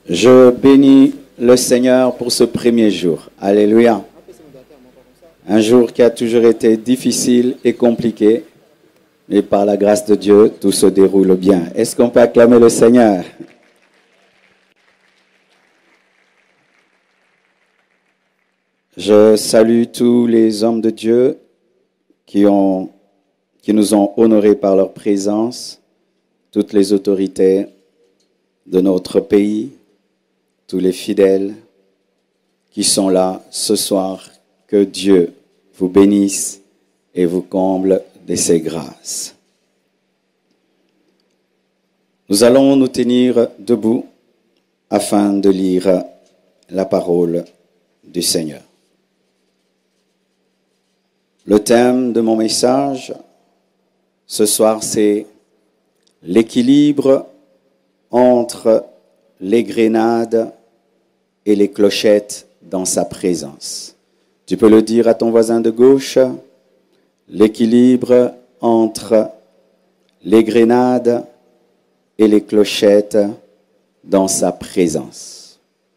Je bénis le Seigneur pour ce premier jour. Alléluia. Un jour qui a toujours été difficile et compliqué, mais par la grâce de Dieu, tout se déroule bien. Est-ce qu'on peut acclamer le Seigneur? Je salue tous les hommes de Dieu qui nous ont honorés par leur présence, toutes les autorités de notre pays, tous les fidèles qui sont là ce soir. Que Dieu vous bénisse et vous comble de ses grâces. Nous allons nous tenir debout afin de lire la parole du Seigneur. Le thème de mon message ce soir, c'est l'équilibre entre les grenades et les clochettes dans sa présence. Tu peux le dire à ton voisin de gauche, l'équilibre entre les grenades et les clochettes dans sa présence.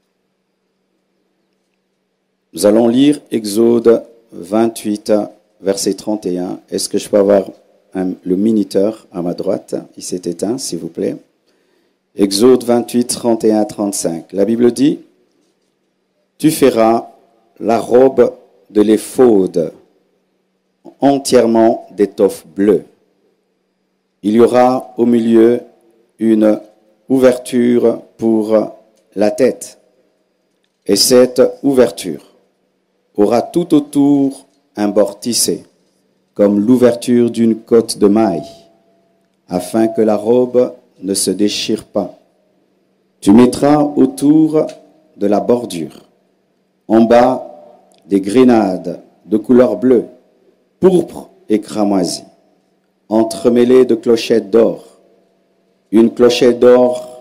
Nous allons lire Exode 28, verset 31. Est-ce que je peux avoir le minuteur à ma droite? Il s'est éteint, s'il vous plaît. Exode 28, 31 à 35. La Bible dit, « Tu feras la robe de l'éphod entièrement d'étoffe bleue. Il y aura au milieu une ouverture pour la tête. Et cette ouverture aura tout autour un bord tissé, comme l'ouverture d'une cotte de maille, afin que la robe ne se déchire pas. Tu mettras autour de la bordure, en bas, des grenades de couleur bleue, pourpre et cramoisie, entremêlées de clochettes d'or. Une clochette d'or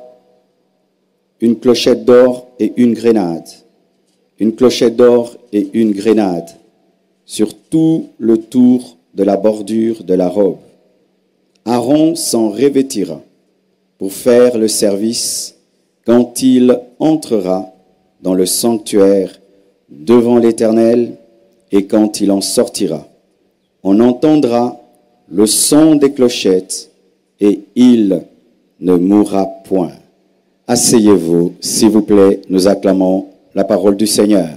et une grenade. Une clochette d'or et une grenade sur tout le tour de la bordure de la robe. Aaron s'en revêtira pour faire le service quand il entrera dans le sanctuaire devant l'Éternel, et quand il en sortira, on entendra le son des clochettes, et il ne mourra point. Asseyez-vous, s'il vous plaît, nous acclamons la parole du Seigneur.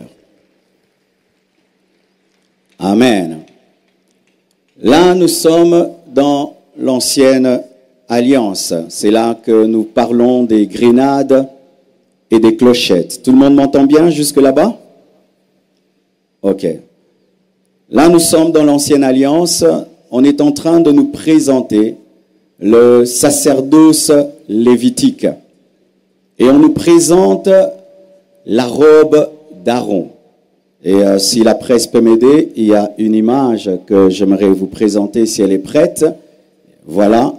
Amen. Là, nous sommes dans l'ancienne alliance. C'est là que nous parlons des grenades et des clochettes. Tout le monde m'entend bien jusque là-bas? Ok. Là, nous sommes dans l'ancienne alliance. On est en train de nous présenter le sacerdoce lévitique. Et on nous présente la robe d'Aaron. Et si la presse peut m'aider, il y a une image que j'aimerais vous présenter si elle est prête. Voilà.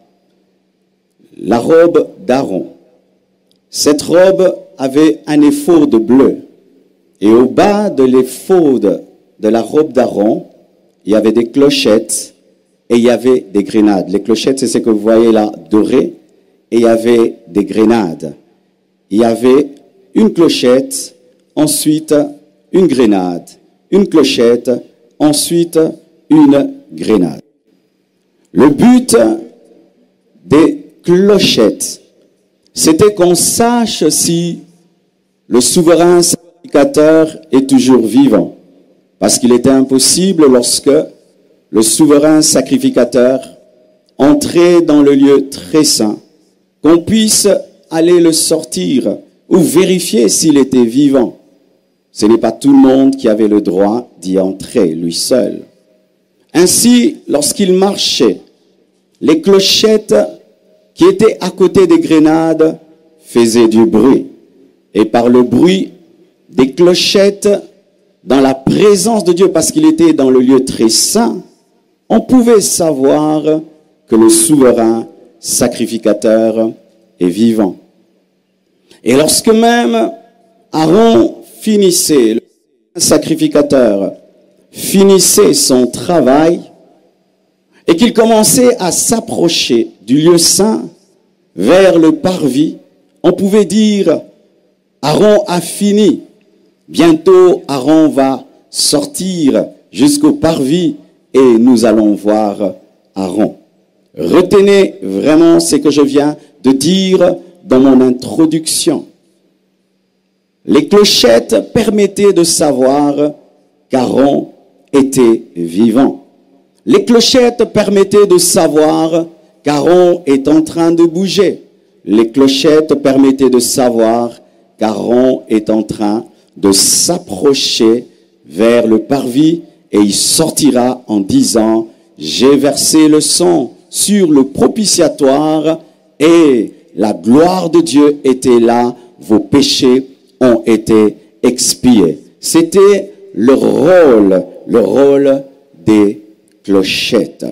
La robe d'Aaron. Cette robe avait un éphod bleu. Et au bas de l'éphod de la robe d'Aaron, il y avait des clochettes et il y avait des grenades. Les clochettes, c'est ce que vous voyez là, doré. Et il y avait des grenades. Il y avait une clochette, ensuite une grenade. Une clochette, ensuite une grenade. Le but des clochettes, c'était qu'on sache si le souverain sacrificateur est toujours vivant. Parce qu'il était impossible lorsque le souverain sacrificateur entrait dans le lieu très saint, qu'on puisse aller le sortir ou vérifier s'il était vivant. Ce n'est pas tout le monde qui avait le droit d'y entrer, lui seul. Ainsi, lorsqu'il marchait, les clochettes qui étaient à côté des grenades faisaient du bruit. Et par le bruit des clochettes, dans la présence de Dieu, parce qu'il était dans le lieu très saint, on pouvait savoir que le souverain sacrificateur est vivant. Et lorsque même Aaron finissait, le sacrificateur finissait son travail, et qu'il commençait à s'approcher du lieu saint vers le parvis, on pouvait dire Aaron a fini. Bientôt, Aaron va sortir jusqu'au parvis et nous allons voir Aaron. Retenez vraiment ce que je viens de dire dans mon introduction. Les clochettes permettaient de savoir qu'Aaron était vivant. Les clochettes permettaient de savoir qu'Aaron est en train de bouger. Les clochettes permettaient de savoir qu'Aaron est en train de s'approcher vers le parvis et il sortira en disant « J'ai versé le sang sur le propitiatoire et la gloire de Dieu était là, vos péchés ont été expiés. » C'était le rôle des clochettes.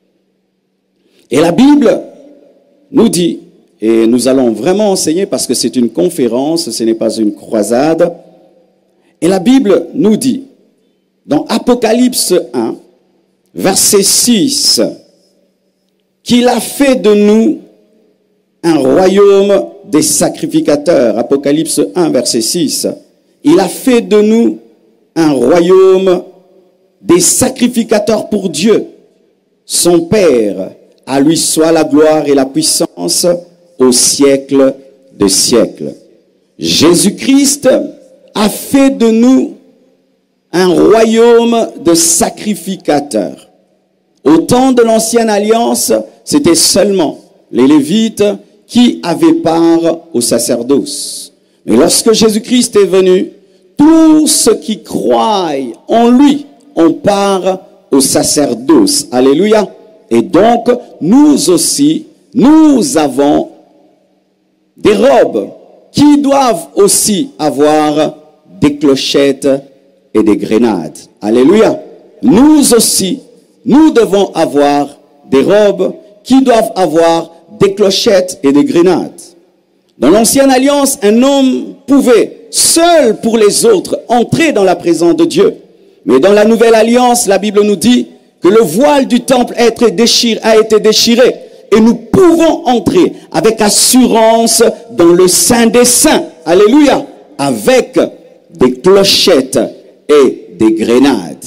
Et la Bible nous dit, et nous allons vraiment enseigner parce que c'est une conférence, ce n'est pas une croisade, et la Bible nous dit, dans Apocalypse 1, verset 6, qu'il a fait de nous un royaume des sacrificateurs. Apocalypse 1, verset 6. Il a fait de nous un royaume des sacrificateurs pour Dieu, son Père. À lui soit la gloire et la puissance au siècle des siècles. Jésus-Christ a fait de nous un royaume de sacrificateurs. Au temps de l'ancienne alliance, c'était seulement les Lévites qui avaient part au sacerdoce. Mais lorsque Jésus-Christ est venu, tous ceux qui croient en lui ont part au sacerdoce. Alléluia. Et donc, nous aussi, nous avons des robes qui doivent aussi avoir des clochettes et des grenades. Alléluia. Nous aussi, nous devons avoir des robes qui doivent avoir des clochettes et des grenades. Dans l'ancienne alliance, un homme pouvait, seul pour les autres, entrer dans la présence de Dieu. Mais dans la nouvelle alliance, la Bible nous dit que le voile du temple a été déchiré et nous pouvons entrer avec assurance dans le Saint des Saints. Alléluia. Avec des clochettes et des grenades.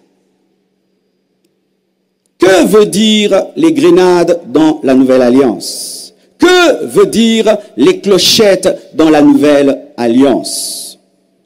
Que veut dire les grenades dans la nouvelle alliance? Que veut dire les clochettes dans la nouvelle alliance?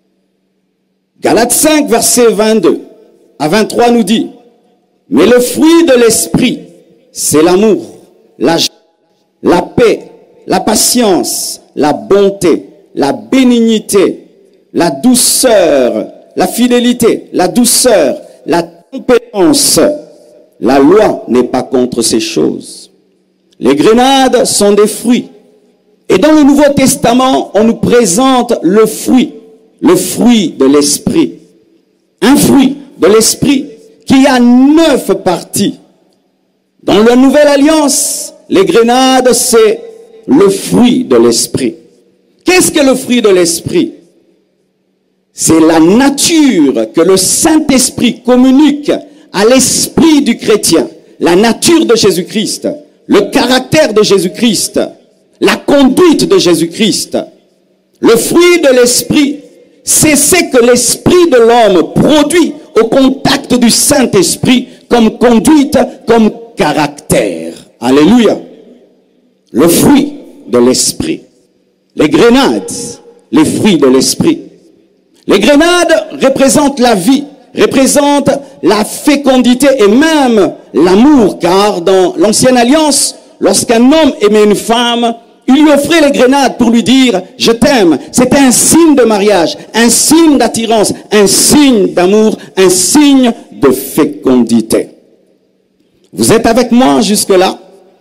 Galates 5, verset 22 à 23 nous dit, « Mais le fruit de l'esprit, c'est l'amour, la joie, la paix, la patience, la bonté, la bénignité, la douceur, la fidélité, la douceur, la tempérance. La loi n'est pas contre ces choses. » Les grenades sont des fruits. Et dans le Nouveau Testament, on nous présente le fruit de l'esprit. Un fruit de l'esprit qui a 9 parties. Dans la Nouvelle Alliance, les grenades, c'est le fruit de l'esprit. Qu'est-ce que le fruit de l'esprit? C'est la nature que le Saint-Esprit communique à l'esprit du chrétien. La nature de Jésus-Christ, le caractère de Jésus-Christ, la conduite de Jésus-Christ. Le fruit de l'esprit, c'est ce que l'esprit de l'homme produit au contact du Saint-Esprit comme conduite, comme caractère. Alléluia. Le fruit de l'esprit. Les grenades, les fruits de l'esprit. Les grenades représentent la vie, représentent la fécondité et même l'amour, car dans l'ancienne alliance, lorsqu'un homme aimait une femme, il lui offrait les grenades pour lui dire « je t'aime ». C'était un signe de mariage, un signe d'attirance, un signe d'amour, un signe de fécondité. Vous êtes avec moi jusque-là?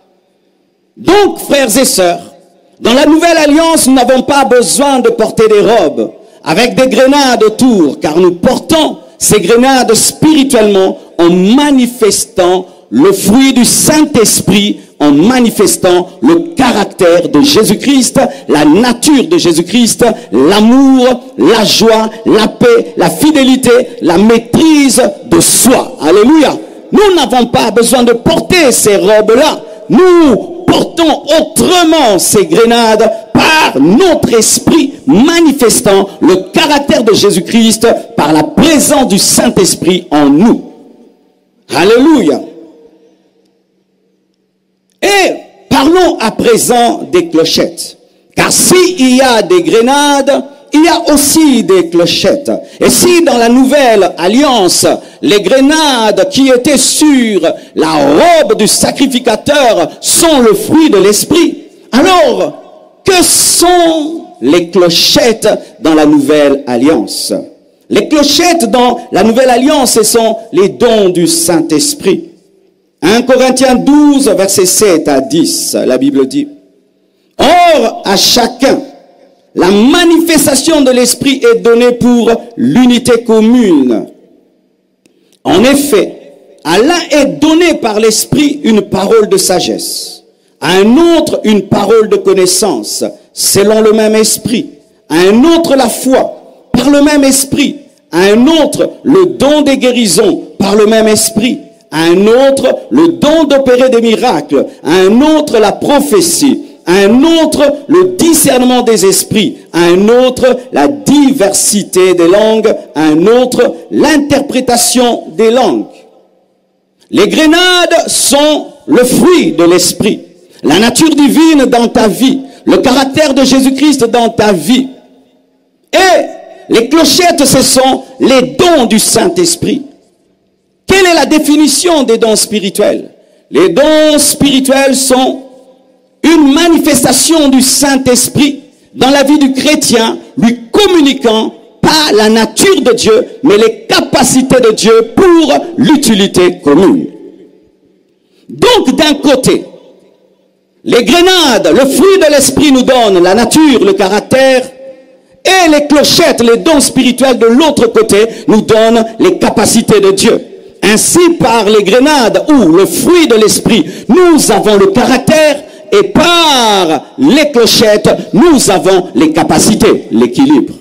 Donc, frères et sœurs, dans la nouvelle alliance, nous n'avons pas besoin de porter des robes avec des grenades autour, car nous portons ces grenades spirituellement en manifestant le fruit du Saint-Esprit, en manifestant le caractère de Jésus-Christ, la nature de Jésus-Christ, l'amour, la joie, la paix, la fidélité, la maîtrise de soi. Alléluia. Nous n'avons pas besoin de porter ces robes-là. Nous portons autrement ces grenades par notre esprit manifestant le caractère de Jésus-Christ par la présence du Saint-Esprit en nous. Alléluia. Et parlons à présent des clochettes. Car s'il y a des grenades, il y a aussi des clochettes. Et si dans la nouvelle alliance, les grenades qui étaient sur la robe du sacrificateur sont le fruit de l'esprit, alors que sont les clochettes dans la nouvelle alliance? Les clochettes dans la nouvelle alliance, ce sont les dons du Saint-Esprit. 1 Corinthiens 12, versets 7 à 10, la Bible dit: Or, à chacun, la manifestation de l'Esprit est donnée pour l'unité commune. En effet, à l'un est donné par l'Esprit une parole de sagesse, à un autre une parole de connaissance, selon le même Esprit, à un autre la foi, par le même Esprit, à un autre le don des guérisons, par le même Esprit, à un autre le don d'opérer des miracles, à un autre la prophétie, à un autre le discernement des esprits, à un autre la diversité des langues, à un autre l'interprétation des langues. Les grenades sont le fruit de l'esprit, la nature divine dans ta vie, le caractère de Jésus-Christ dans ta vie. Et les clochettes, ce sont les dons du Saint-Esprit. Quelle est la définition des dons spirituels? Les dons spirituels sont une manifestation du Saint-Esprit dans la vie du chrétien, lui communiquant pas la nature de Dieu, mais les capacités de Dieu pour l'utilité commune. Donc, d'un côté, les grenades, le fruit de l'Esprit nous donne la nature, le caractère, et les clochettes, les dons spirituels de l'autre côté nous donnent les capacités de Dieu. Ainsi, par les grenades ou le fruit de l'Esprit, nous avons le caractère, et par les clochettes, nous avons les capacités, l'équilibre.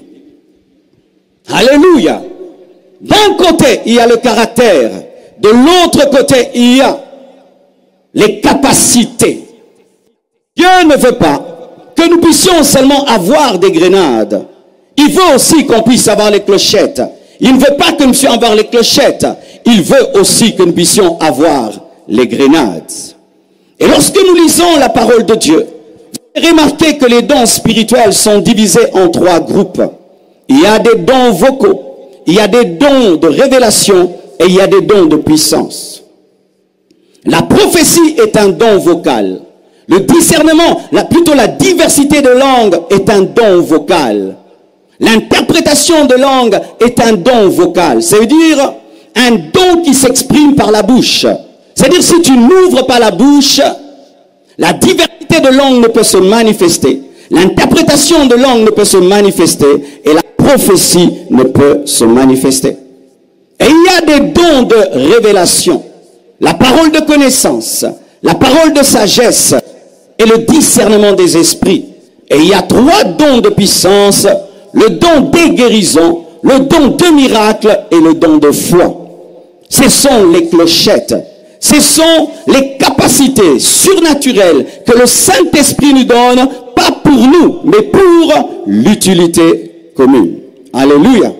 Alléluia. D'un côté, il y a le caractère. De l'autre côté, il y a les capacités. Dieu ne veut pas que nous puissions seulement avoir des grenades. Il veut aussi qu'on puisse avoir les clochettes. Il ne veut pas que nous puissions avoir les clochettes. Il veut aussi que nous puissions avoir les grenades. Et lorsque nous lisons la parole de Dieu, vous remarquez que les dons spirituels sont divisés en 3 groupes. Il y a des dons vocaux, il y a des dons de révélation et il y a des dons de puissance. La prophétie est un don vocal. Le discernement, plutôt la diversité de langues est un don vocal. L'interprétation de langue est un don vocal. C'est-à-dire un don qui s'exprime par la bouche. C'est-à-dire, si tu n'ouvres pas la bouche, la diversité de langues ne peut se manifester. L'interprétation de langues ne peut se manifester. Et la prophétie ne peut se manifester. Et il y a des dons de révélation. La parole de connaissance, la parole de sagesse et le discernement des esprits. Et il y a 3 dons de puissance, le don des guérisons, le don de miracles et le don de foi. Ce sont les clochettes. Ce sont les capacités surnaturelles que le Saint-Esprit nous donne, pas pour nous, mais pour l'utilité commune. Alléluia.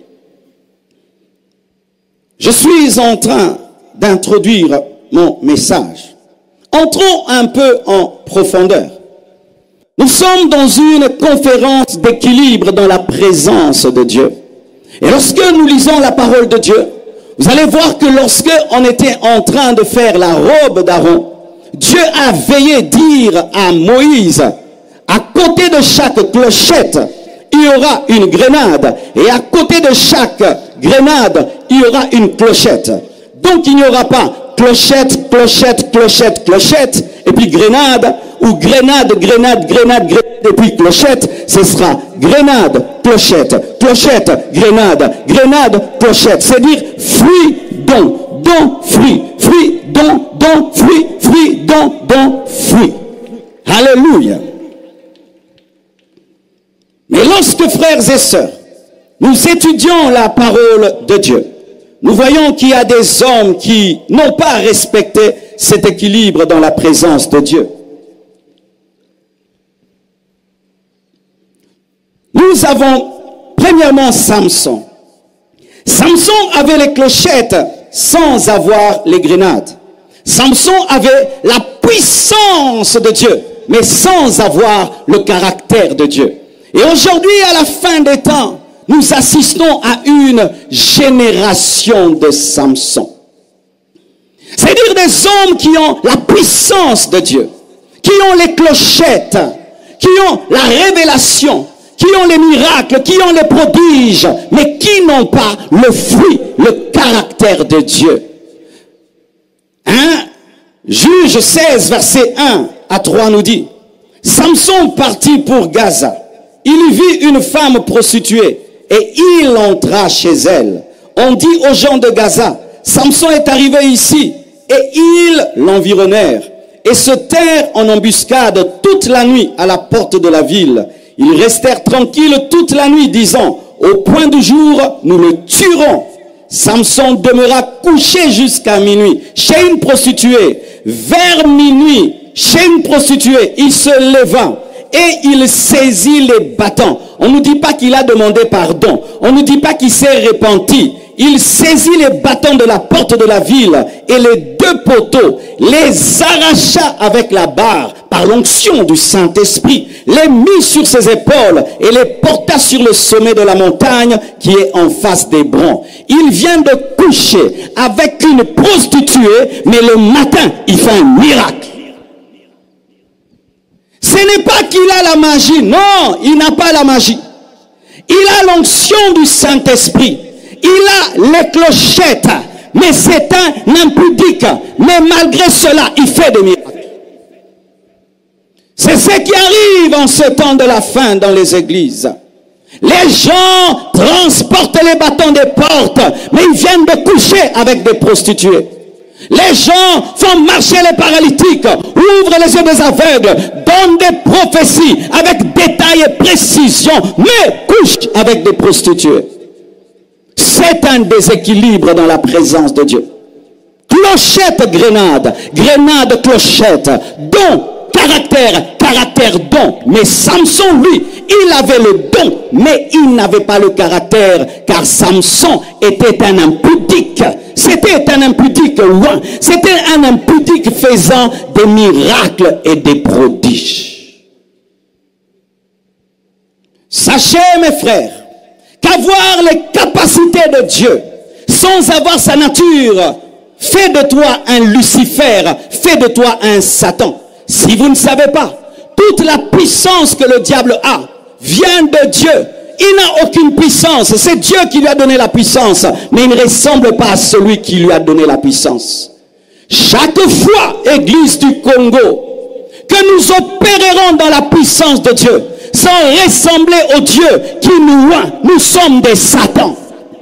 Je suis en train d'introduire mon message. Entrons un peu en profondeur. Nous sommes dans une conférence d'équilibre dans la présence de Dieu. Et lorsque nous lisons la parole de Dieu, vous allez voir que lorsque on était en train de faire la robe d'Aaron, Dieu a veillé dire à Moïse, à côté de chaque clochette, il y aura une grenade. Et à côté de chaque grenade, il y aura une clochette. Donc il n'y aura pas clochette, clochette, clochette, clochette, et puis grenade, ou grenade, grenade, grenade, grenade, et puis clochette. Ce sera grenade, clochette, clochette, grenade, grenade, clochette. C'est-à-dire fruit, don, don, fruit, fruit, don, don, fruit, fruit, don, don, fruit. Alléluia. Mais lorsque, frères et sœurs, nous étudions la parole de Dieu, nous voyons qu'il y a des hommes qui n'ont pas respecté cet équilibre dans la présence de Dieu. nous avons premièrement Samson. Samson avait les clochettes sans avoir les grenades. Samson avait la puissance de Dieu, mais sans avoir le caractère de Dieu. Et aujourd'hui, à la fin des temps, nous assistons à une génération de Samson. C'est-à-dire des hommes qui ont la puissance de Dieu, qui ont les clochettes, qui ont la révélation, qui ont les miracles, qui ont les prodiges, mais qui n'ont pas le fruit, le caractère de Dieu. Juge 16, verset 1 à 3 nous dit, Samson partit pour Gaza. Il y vit une femme prostituée et il entra chez elle. On dit aux gens de Gaza, Samson est arrivé ici et ils l'environnèrent et se tinrent en embuscade toute la nuit à la porte de la ville. Ils restèrent tranquilles toute la nuit, disant, au point du jour, nous le tuerons. Samson demeura couché jusqu'à minuit chez une prostituée. Vers minuit, chez une prostituée, il se leva et il saisit les bâtons. On ne nous dit pas qu'il a demandé pardon. On ne nous dit pas qu'il s'est repenti. Il saisit les bâtons de la porte de la ville et les deux poteaux, les arracha avec la barre par l'onction du Saint-Esprit, les mit sur ses épaules et les porta sur le sommet de la montagne qui est en face d'Hébron. Il vient de coucher avec une prostituée, mais le matin, il fait un miracle. Ce n'est pas qu'il a la magie, non, il n'a pas la magie. Il a l'onction du Saint-Esprit. Il a les clochettes, mais c'est un impudique. Mais malgré cela, il fait des miracles. C'est ce qui arrive en ce temps de la fin dans les églises. Les gens transportent les bâtons des portes, mais ils viennent de coucher avec des prostituées. Les gens font marcher les paralytiques, ouvrent les yeux des aveugles, donnent des prophéties avec détail et précision, mais couchent avec des prostituées. C'est un déséquilibre dans la présence de Dieu. Clochette, grenade, grenade, clochette, don, caractère, caractère, don. Mais Samson, lui, il avait le don, mais il n'avait pas le caractère, car Samson était un impudique. C'était un impudique loin. C'était un impudique faisant des miracles et des prodiges. Sachez, mes frères, qu'avoir les capacités de Dieu sans avoir sa nature fait de toi un Lucifer, fait de toi un Satan. Si vous ne savez pas, toute la puissance que le diable a vient de Dieu. Il n'a aucune puissance. C'est Dieu qui lui a donné la puissance, mais il ne ressemble pas à celui qui lui a donné la puissance. Chaque fois, Église du Congo, que nous opérerons dans la puissance de Dieu, sans ressembler au Dieu qui nous loin, nous sommes des Satans.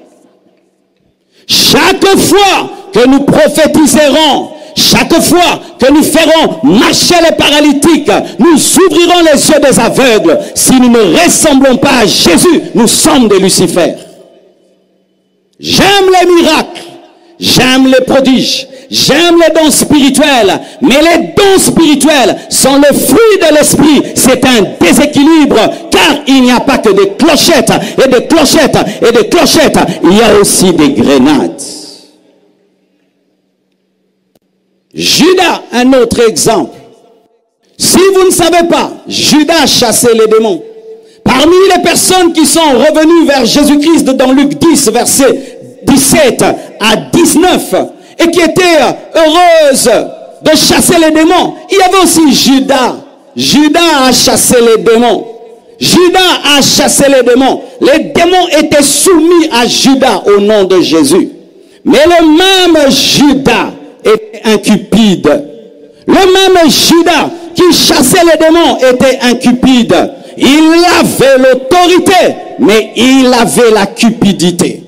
Chaque fois que nous prophétiserons, chaque fois que nous ferons marcher les paralytiques, nous ouvrirons les yeux des aveugles. Si nous ne ressemblons pas à Jésus, nous sommes des Lucifers. J'aime les miracles, j'aime les prodiges, j'aime les dons spirituels, mais les dons spirituels sont le fruit de l'esprit. C'est un déséquilibre, car il n'y a pas que des clochettes et des clochettes et des clochettes, il y a aussi des grenades. Judas, un autre exemple. Si vous ne savez pas, Judas chassait les démons. Parmi les personnes qui sont revenues vers Jésus-Christ dans Luc 10, versets 17 à 19, et qui étaient heureuses de chasser les démons, il y avait aussi Judas. Judas a chassé les démons. Judas a chassé les démons. Les démons étaient soumis à Judas au nom de Jésus. Mais le même Judas était un cupide. Le même Judas qui chassait les démons était un cupide. Il avait l'autorité, mais il avait la cupidité.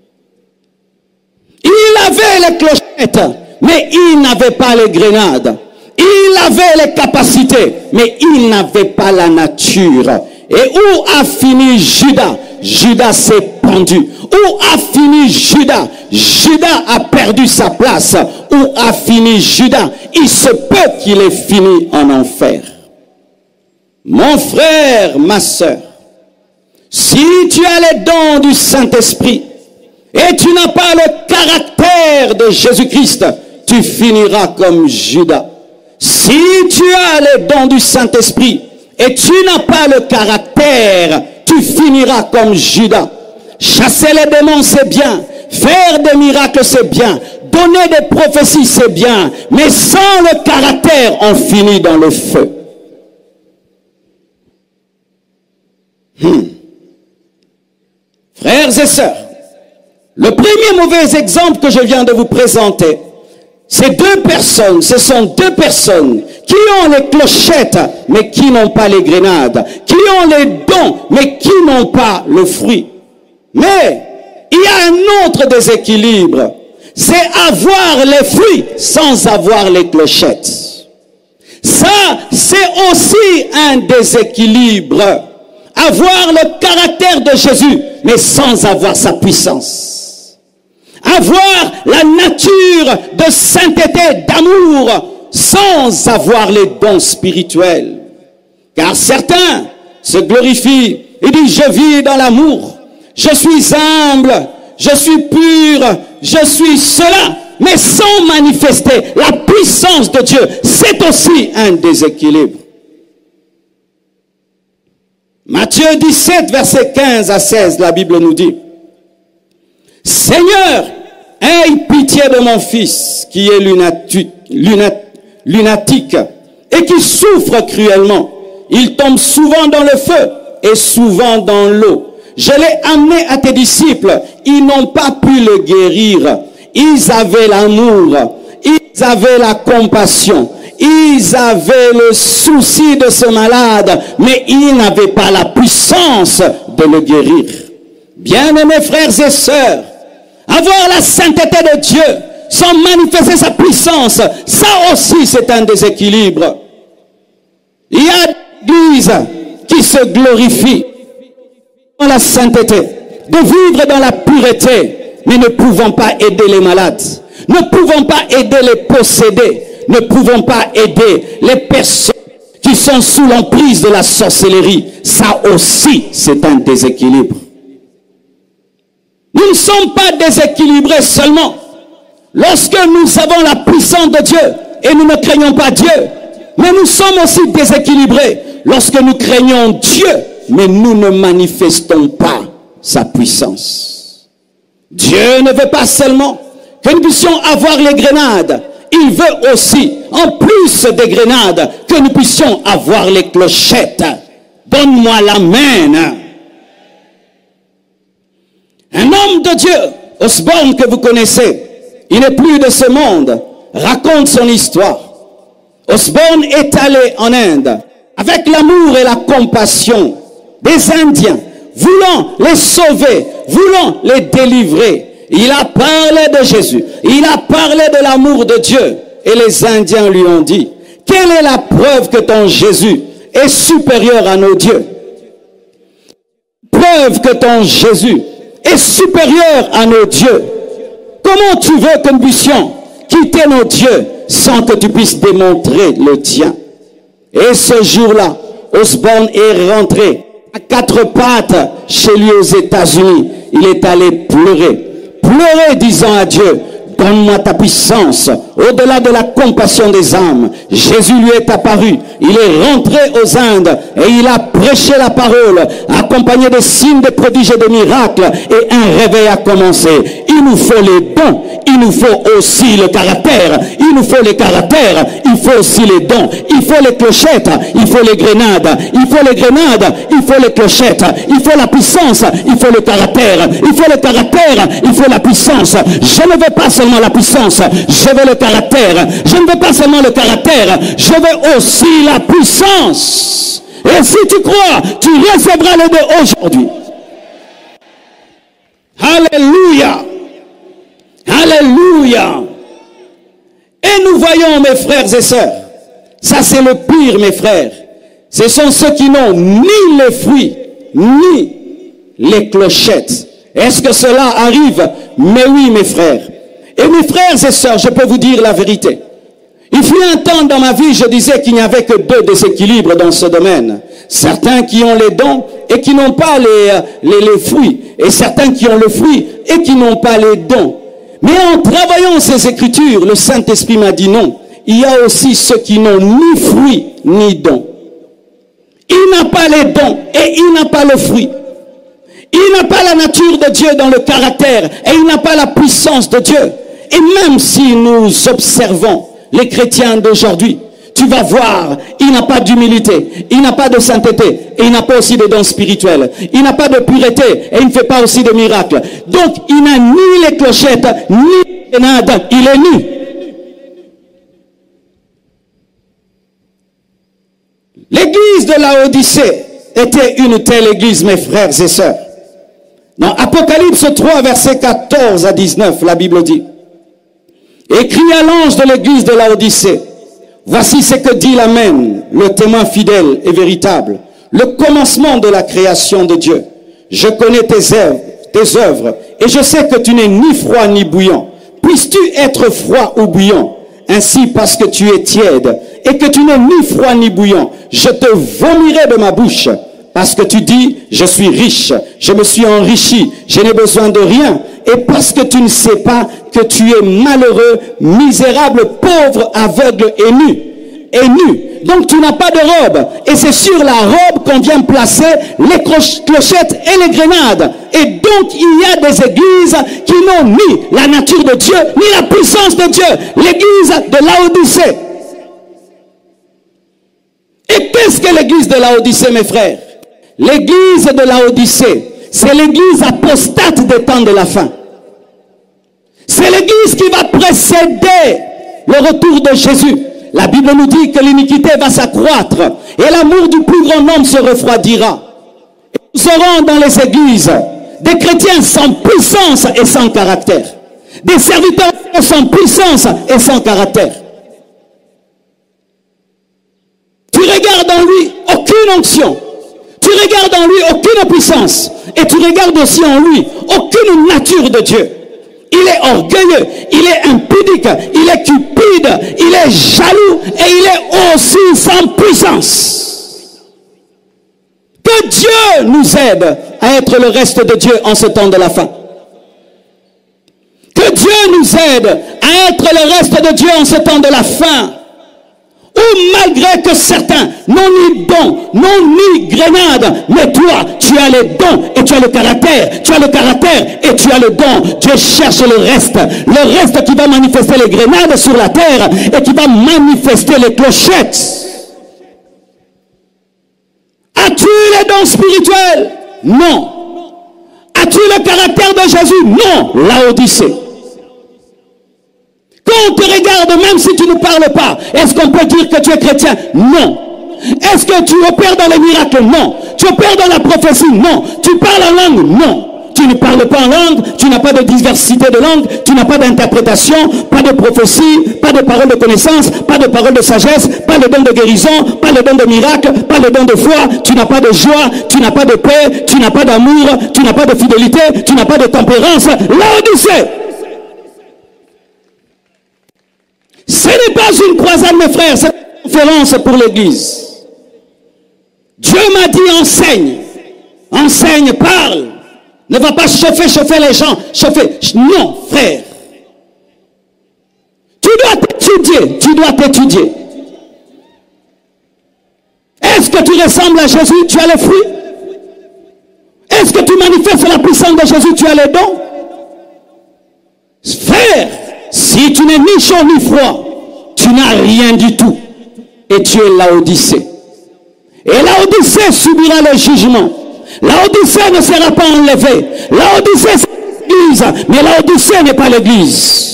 Il avait les clochettes, mais il n'avait pas les grenades. Il avait les capacités, mais il n'avait pas la nature. Et où a fini Judas? Judas s'est pendu. Où a fini Judas? Judas a perdu sa place. Où a fini Judas? Il se peut qu'il ait fini en enfer. Mon frère, ma soeur, Si tu as les dons du Saint-Esprit et tu n'as pas le caractère de Jésus-Christ, tu finiras comme Judas. Si tu as les dons du Saint-Esprit et tu n'as pas le caractère, tu finiras comme Judas. Chasser les démons, c'est bien. Faire des miracles, c'est bien. Donner des prophéties, c'est bien. Mais sans le caractère, on finit dans le feu. Frères et sœurs, le premier mauvais exemple que je viens de vous présenter, c'est deux personnes, ce sont deux personnes qui ont les clochettes, mais qui n'ont pas les grenades, qui ont les dons, mais qui n'ont pas le fruit. Mais il y a un autre déséquilibre, c'est avoir les fruits sans avoir les clochettes. Ça, c'est aussi un déséquilibre. Avoir le caractère de Jésus, mais sans avoir sa puissance. Avoir la nature de sainteté, d'amour, sans avoir les dons spirituels. Car certains se glorifient et disent, je vis dans l'amour, je suis humble, je suis pur, je suis cela, mais sans manifester la puissance de Dieu. C'est aussi un déséquilibre. Matthieu 17, versets 15 à 16, la Bible nous dit, « Seigneur, aie pitié de mon fils qui est lunatique et qui souffre cruellement. Il tombe souvent dans le feu et souvent dans l'eau. Je l'ai amené à tes disciples, ils n'ont pas pu le guérir. Ils avaient l'amour, ils avaient la compassion. Ils avaient le souci de ce malade, mais ils n'avaient pas la puissance de le guérir. » Bien-aimés frères et sœurs, avoir la sainteté de Dieu sans manifester sa puissance, ça aussi c'est un déséquilibre. Il y a l'Église qui se glorifie dans la sainteté, de vivre dans la pureté, mais ne pouvant pas aider les malades, ne pouvant pas aider les possédés, ne pouvons pas aider les personnes qui sont sous l'emprise de la sorcellerie. Ça aussi, c'est un déséquilibre. Nous ne sommes pas déséquilibrés seulement lorsque nous avons la puissance de Dieu et nous ne craignons pas Dieu. Mais nous sommes aussi déséquilibrés lorsque nous craignons Dieu, mais nous ne manifestons pas sa puissance. Dieu ne veut pas seulement que nous puissions avoir les grenades. Il veut aussi, en plus des grenades, que nous puissions avoir les clochettes. Donne-moi l'amen. Un homme de Dieu, Osborne, que vous connaissez, il n'est plus de ce monde, raconte son histoire. Osborne est allé en Inde avec l'amour et la compassion des Indiens, voulant les sauver, voulant les délivrer. Il a parlé de Jésus, il a parlé de l'amour de Dieu. Et les Indiens lui ont dit, quelle est la preuve que ton Jésus est supérieur à nos dieux? Preuve que ton Jésus est supérieur à nos dieux. Comment tu veux que nous puissions quitter nos dieux sans que tu puisses démontrer le tien? Et ce jour-là, Osborne est rentré à quatre pattes chez lui aux États-Unis. Il est allé pleurer. Pleurer disant à Dieu, donne-moi ta puissance, au-delà de la compassion des âmes. Jésus lui est apparu, il est rentré aux Indes et il a prêché la parole, accompagné des signes, des prodiges et des miracles, et un réveil a commencé. Il nous faut les dons, il nous faut aussi le caractère, il nous faut les caractères, il faut aussi les dons, il faut les clochettes, il faut les grenades, il faut les grenades, il faut les clochettes, il faut la puissance, il faut le caractère, il faut le caractère, il faut la puissance. Je ne veux pas seulement la puissance, je veux le caractère. Je ne veux pas seulement le caractère, je veux aussi la puissance. Et si tu crois, tu recevras les deux aujourd'hui. Alléluia. Alléluia. Et nous voyons, mes frères et sœurs, ça c'est le pire, mes frères. Ce sont ceux qui n'ont ni les fruits, ni les clochettes. Est-ce que cela arrive? Mais oui, mes frères. Et mes frères et sœurs, je peux vous dire la vérité. Il fut un temps dans ma vie, je disais qu'il n'y avait que deux déséquilibres dans ce domaine. Certains qui ont les dons et qui n'ont pas les fruits. Et certains qui ont le fruit et qui n'ont pas les dons. Mais en travaillant ces Écritures, le Saint-Esprit m'a dit non. Il y a aussi ceux qui n'ont ni fruit ni dons. Il n'a pas les dons et il n'a pas le fruit. Il n'a pas la nature de Dieu dans le caractère et il n'a pas la puissance de Dieu. Et même si nous observons les chrétiens d'aujourd'hui, tu vas voir, il n'a pas d'humilité, il n'a pas de sainteté, et il n'a pas aussi de dons spirituels. Il n'a pas de pureté, et il ne fait pas aussi de miracles. Donc, il n'a ni les clochettes, ni les grenades, il est nu. L'église de Laodicée était une telle église, mes frères et sœurs. Dans Apocalypse 3, versets 14 à 19, la Bible dit: écrit à l'ange de l'église de Laodicée, voici ce que dit l'Amen, le témoin fidèle et véritable, le commencement de la création de Dieu. Je connais tes œuvres, et je sais que tu n'es ni froid ni bouillant. Puisses-tu être froid ou bouillant? Ainsi, parce que tu es tiède, et que tu n'es ni froid ni bouillant, je te vomirai de ma bouche. Parce que tu dis, je suis riche, je me suis enrichi, je n'ai besoin de rien. Et parce que tu ne sais pas que tu es malheureux, misérable, pauvre, aveugle et nu. Et nu. Donc tu n'as pas de robe. Et c'est sur la robe qu'on vient placer les clochettes et les grenades. Et donc il y a des églises qui n'ont ni la nature de Dieu, ni la puissance de Dieu. L'église de Laodicée. Et qu'est-ce que l'église de Laodicée, mes frères? L'église de Laodicée, c'est l'église apostate des temps de la fin. C'est l'église qui va précéder le retour de Jésus. La Bible nous dit que l'iniquité va s'accroître et l'amour du plus grand nombre se refroidira. Et nous serons dans les églises des chrétiens sans puissance et sans caractère. Des serviteurs sans puissance et sans caractère. Tu regardes en lui aucune onction. Tu regardes en lui aucune puissance. Et tu regardes aussi en lui aucune nature de Dieu. Il est orgueilleux, il est impudique, il est cupide, il est jaloux et il est aussi sans puissance. Que Dieu nous aide à être le reste de Dieu en ce temps de la fin. Que Dieu nous aide à être le reste de Dieu en ce temps de la fin. Ou malgré que certains n'ont ni don, n'ont ni grenade, mais toi, tu as les dons et tu as le caractère. Tu as le caractère et tu as le don. Dieu cherche le reste qui va manifester les grenades sur la terre et qui va manifester les clochettes. As-tu les dons spirituels? Non. As-tu le caractère de Jésus? Non. Laodicée. Quand on te regarde, même si tu ne parles pas, est-ce qu'on peut dire que tu es chrétien? Non. Est-ce que tu opères dans les miracles? Non. Tu opères dans la prophétie? Non. Tu parles en langue? Non. Tu ne parles pas en langue, tu n'as pas de diversité de langue, tu n'as pas d'interprétation, pas de prophétie, pas de parole de connaissance, pas de parole de sagesse, pas de don de guérison, pas de don de miracle, pas de don de foi, tu n'as pas de joie, tu n'as pas de paix, tu n'as pas d'amour, tu n'as pas de fidélité, tu n'as pas de tempérance. Laodicée. Ce n'est pas une croisade, mes frères, c'est une conférence pour l'église. Dieu m'a dit enseigne. Enseigne, parle. Ne va pas chauffer les gens. Non, frère. Tu dois t'étudier. Est-ce que tu ressembles à Jésus? Tu as les fruits? Est-ce que tu manifestes la puissance de Jésus? Tu as les dons? Frère, si tu n'es ni chaud ni froid, tu n'as rien du tout. Et tu es Laodicée. Et Laodicée subira le jugement. Laodicée ne sera pas enlevée. Laodicée c'est l'église, mais Laodicée n'est pas l'église.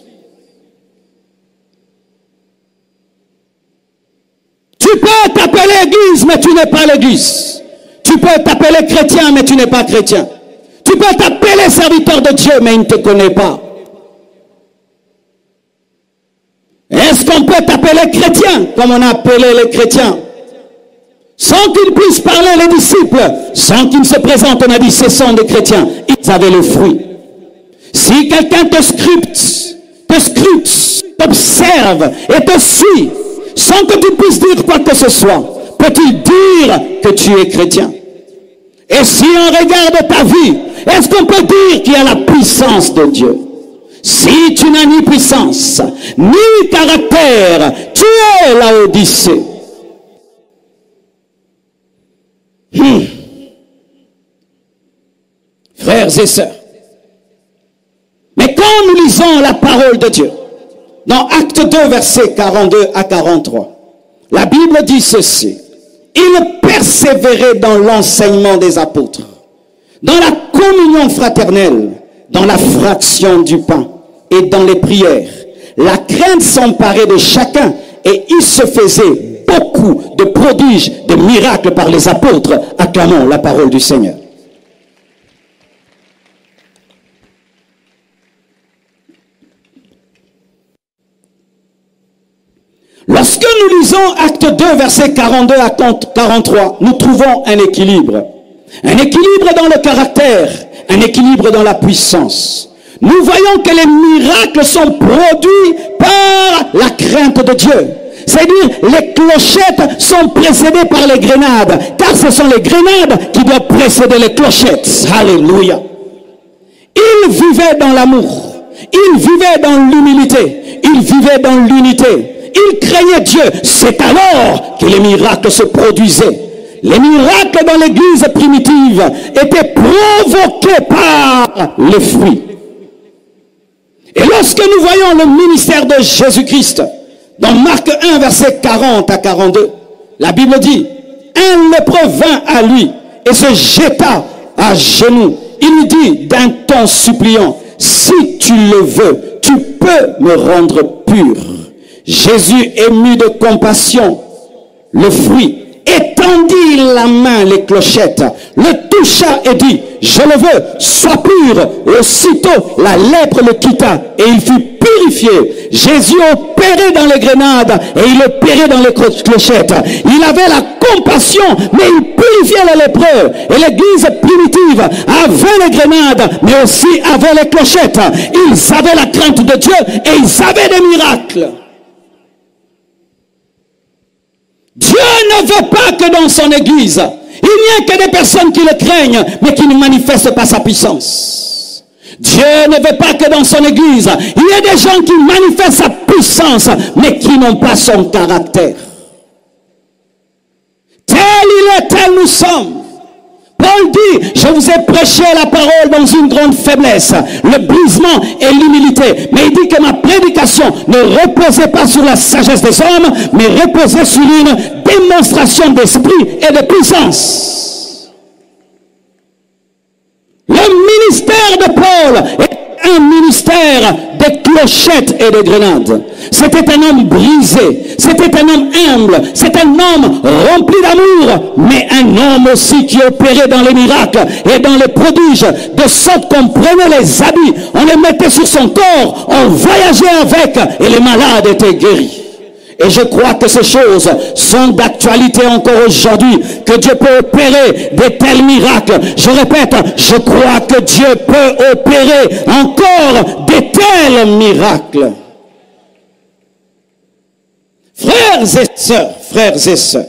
Tu peux t'appeler église, mais tu n'es pas l'église. Tu peux t'appeler chrétien, mais tu n'es pas chrétien. Tu peux t'appeler serviteur de Dieu, mais il ne te connaît pas. Est-ce qu'on peut t'appeler chrétien, comme on a appelé les chrétiens? Sans qu'ils puissent parler les disciples, sans qu'ils se présentent, on a dit ce sont des chrétiens. Ils avaient le fruit. Si quelqu'un te scrute t'observe et te suit, sans que tu puisses dire quoi que ce soit, peut-il dire que tu es chrétien? Et si on regarde ta vie, est-ce qu'on peut dire qu'il y a la puissance de Dieu? Si tu n'as ni puissance, ni caractère, tu es la Odyssée. Frères et sœurs, mais quand nous lisons la parole de Dieu, dans Acte 2, versets 42 à 43, la Bible dit ceci: il persévérait dans l'enseignement des apôtres, dans la communion fraternelle, dans la fraction du pain et dans les prières. La crainte s'emparait de chacun et il se faisait beaucoup de prodiges, de miracles par les apôtres. Acclamons la parole du Seigneur. Lorsque nous lisons Acte 2, versets 42 à 43, nous trouvons un équilibre. Un équilibre dans le caractère, un équilibre dans la puissance. Nous voyons que les miracles sont produits par la crainte de Dieu. C'est-à-dire, les clochettes sont précédées par les grenades, car ce sont les grenades qui doivent précéder les clochettes. Alléluia. Ils vivaient dans l'amour, ils vivaient dans l'humilité, ils vivaient dans l'unité. Ils craignaient Dieu. C'est alors que les miracles se produisaient. Les miracles dans l'église primitive étaient provoqués par les fruits. Et lorsque nous voyons le ministère de Jésus-Christ, dans Marc 1, verset 40 à 42, la Bible dit: un lépreux vint à lui et se jeta à genoux. Il lui dit d'un ton suppliant: si tu le veux, tu peux me rendre pur. Jésus, ému de compassion, le fruit, étendit la main, les clochettes, le toucha et dit: je le veux, sois pur. Aussitôt, la lèpre le quitta et il fut purifié. Jésus opérait dans les grenades et il opérait dans les clochettes. Il avait la compassion, mais il purifiait les lépreux. Et l'église primitive avait les grenades, mais aussi avait les clochettes. Ils avaient la crainte de Dieu et ils avaient des miracles. Dieu ne veut pas que dans son église, il n'y a que des personnes qui le craignent, mais qui ne manifestent pas sa puissance. Dieu ne veut pas que dans son église, il y ait des gens qui manifestent sa puissance, mais qui n'ont pas son caractère. Tel il est, tel nous sommes. Paul dit: je vous ai prêché la parole dans une grande faiblesse, le brisement et l'humilité. Mais il dit que ma prédication ne reposait pas sur la sagesse des hommes, mais reposait sur une démonstration d'esprit et de puissance. Le ministère de Paul est un ministère de clochettes et de grenades. C'était un homme brisé, c'était un homme humble, c'est un homme rempli d'amour, mais un homme aussi qui opérait dans les miracles et dans les prodiges, de sorte qu'on prenait les habits, on les mettait sur son corps, on voyageait avec et les malades étaient guéris. Et je crois que ces choses sont d'actualité encore aujourd'hui, que Dieu peut opérer de tels miracles. Je répète, je crois que Dieu peut opérer encore de tels miracles. Frères et sœurs,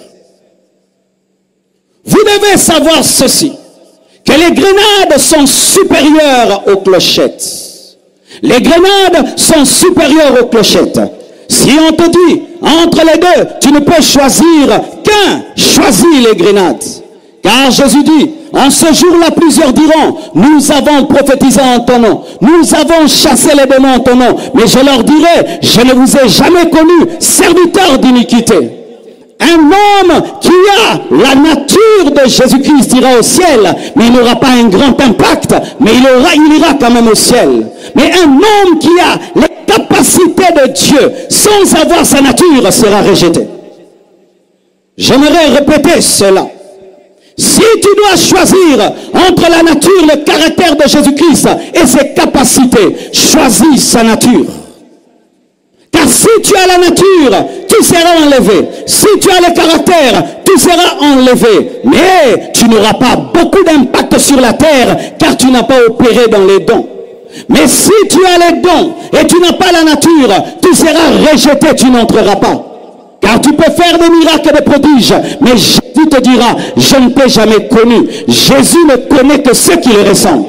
vous devez savoir ceci, que les grenades sont supérieures aux clochettes. Les grenades sont supérieures aux clochettes. Si on te dit, entre les deux, tu ne peux choisir qu'un, choisis les grenades. Car Jésus dit, en ce jour-là, plusieurs diront, nous avons prophétisé en ton nom, nous avons chassé les démons en ton nom, mais je leur dirai, je ne vous ai jamais connu, serviteurs d'iniquité. Un homme qui a la nature de Jésus-Christ ira au ciel, mais il n'aura pas un grand impact, mais il ira quand même au ciel. Mais un homme qui a les capacités de Dieu, sans avoir sa nature, sera rejeté. J'aimerais répéter cela. Si tu dois choisir entre la nature, le caractère de Jésus-Christ et ses capacités, choisis sa nature. Car si tu as la nature, tu seras enlevé. Si tu as le caractère, tu seras enlevé. Mais tu n'auras pas beaucoup d'impact sur la terre, car tu n'as pas opéré dans les dons. Mais si tu as les dons et tu n'as pas la nature, tu seras rejeté, tu n'entreras pas. Car tu peux faire des miracles et des prodiges, mais Jésus te dira, je ne t'ai jamais connu. Jésus ne connaît que ceux qui le ressemblent.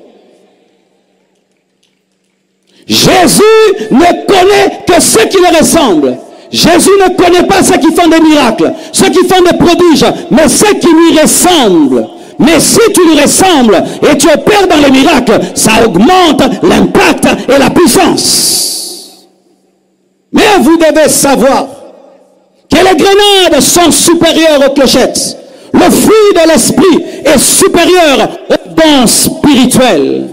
Jésus ne connaît que ceux qui le ressemblent. Jésus ne connaît pas ceux qui font des miracles, ceux qui font des prodiges, mais ceux qui lui ressemblent. Mais si tu lui ressembles et tu opères dans les miracles, ça augmente l'impact et la puissance. Mais vous devez savoir que les grenades sont supérieures aux clochettes. Le fruit de l'esprit est supérieur aux dons spirituels.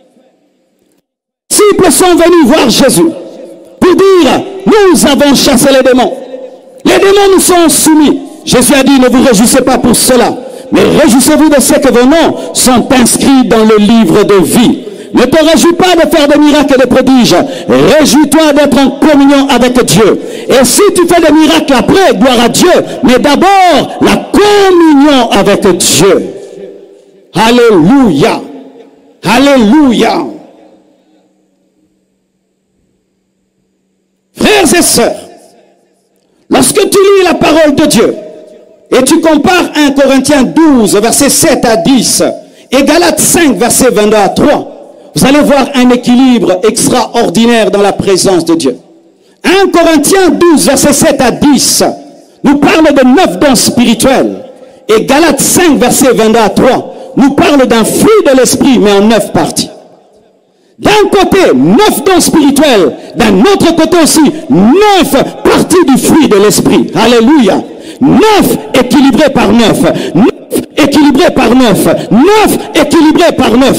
Les disciples sont venus voir Jésus pour dire, nous avons chassé les démons. Les démons nous sont soumis. Jésus a dit, ne vous réjouissez pas pour cela, mais réjouissez-vous de ce que vos noms sont inscrits dans le livre de vie. Ne te réjouis pas de faire des miracles et des prodiges. Réjouis-toi d'être en communion avec Dieu. Et si tu fais des miracles après, gloire à Dieu. Mais d'abord, la communion avec Dieu. Alléluia. Alléluia. Frères et sœurs, lorsque tu lis la parole de Dieu, et tu compares 1 Corinthiens 12, versets 7 à 10, et Galates 5, versets 22 à 3, vous allez voir un équilibre extraordinaire dans la présence de Dieu. 1 Corinthiens 12, versets 7 à 10, nous parle de 9 dons spirituels. Et Galates 5, versets 22 à 3, nous parle d'un fruit de l'esprit, mais en 9 parties. D'un côté, 9 dons spirituels. D'un autre côté aussi, 9 parties du fruit de l'esprit. Alléluia. 9 équilibrés par 9. 9 équilibrés par 9. 9 équilibrés par 9.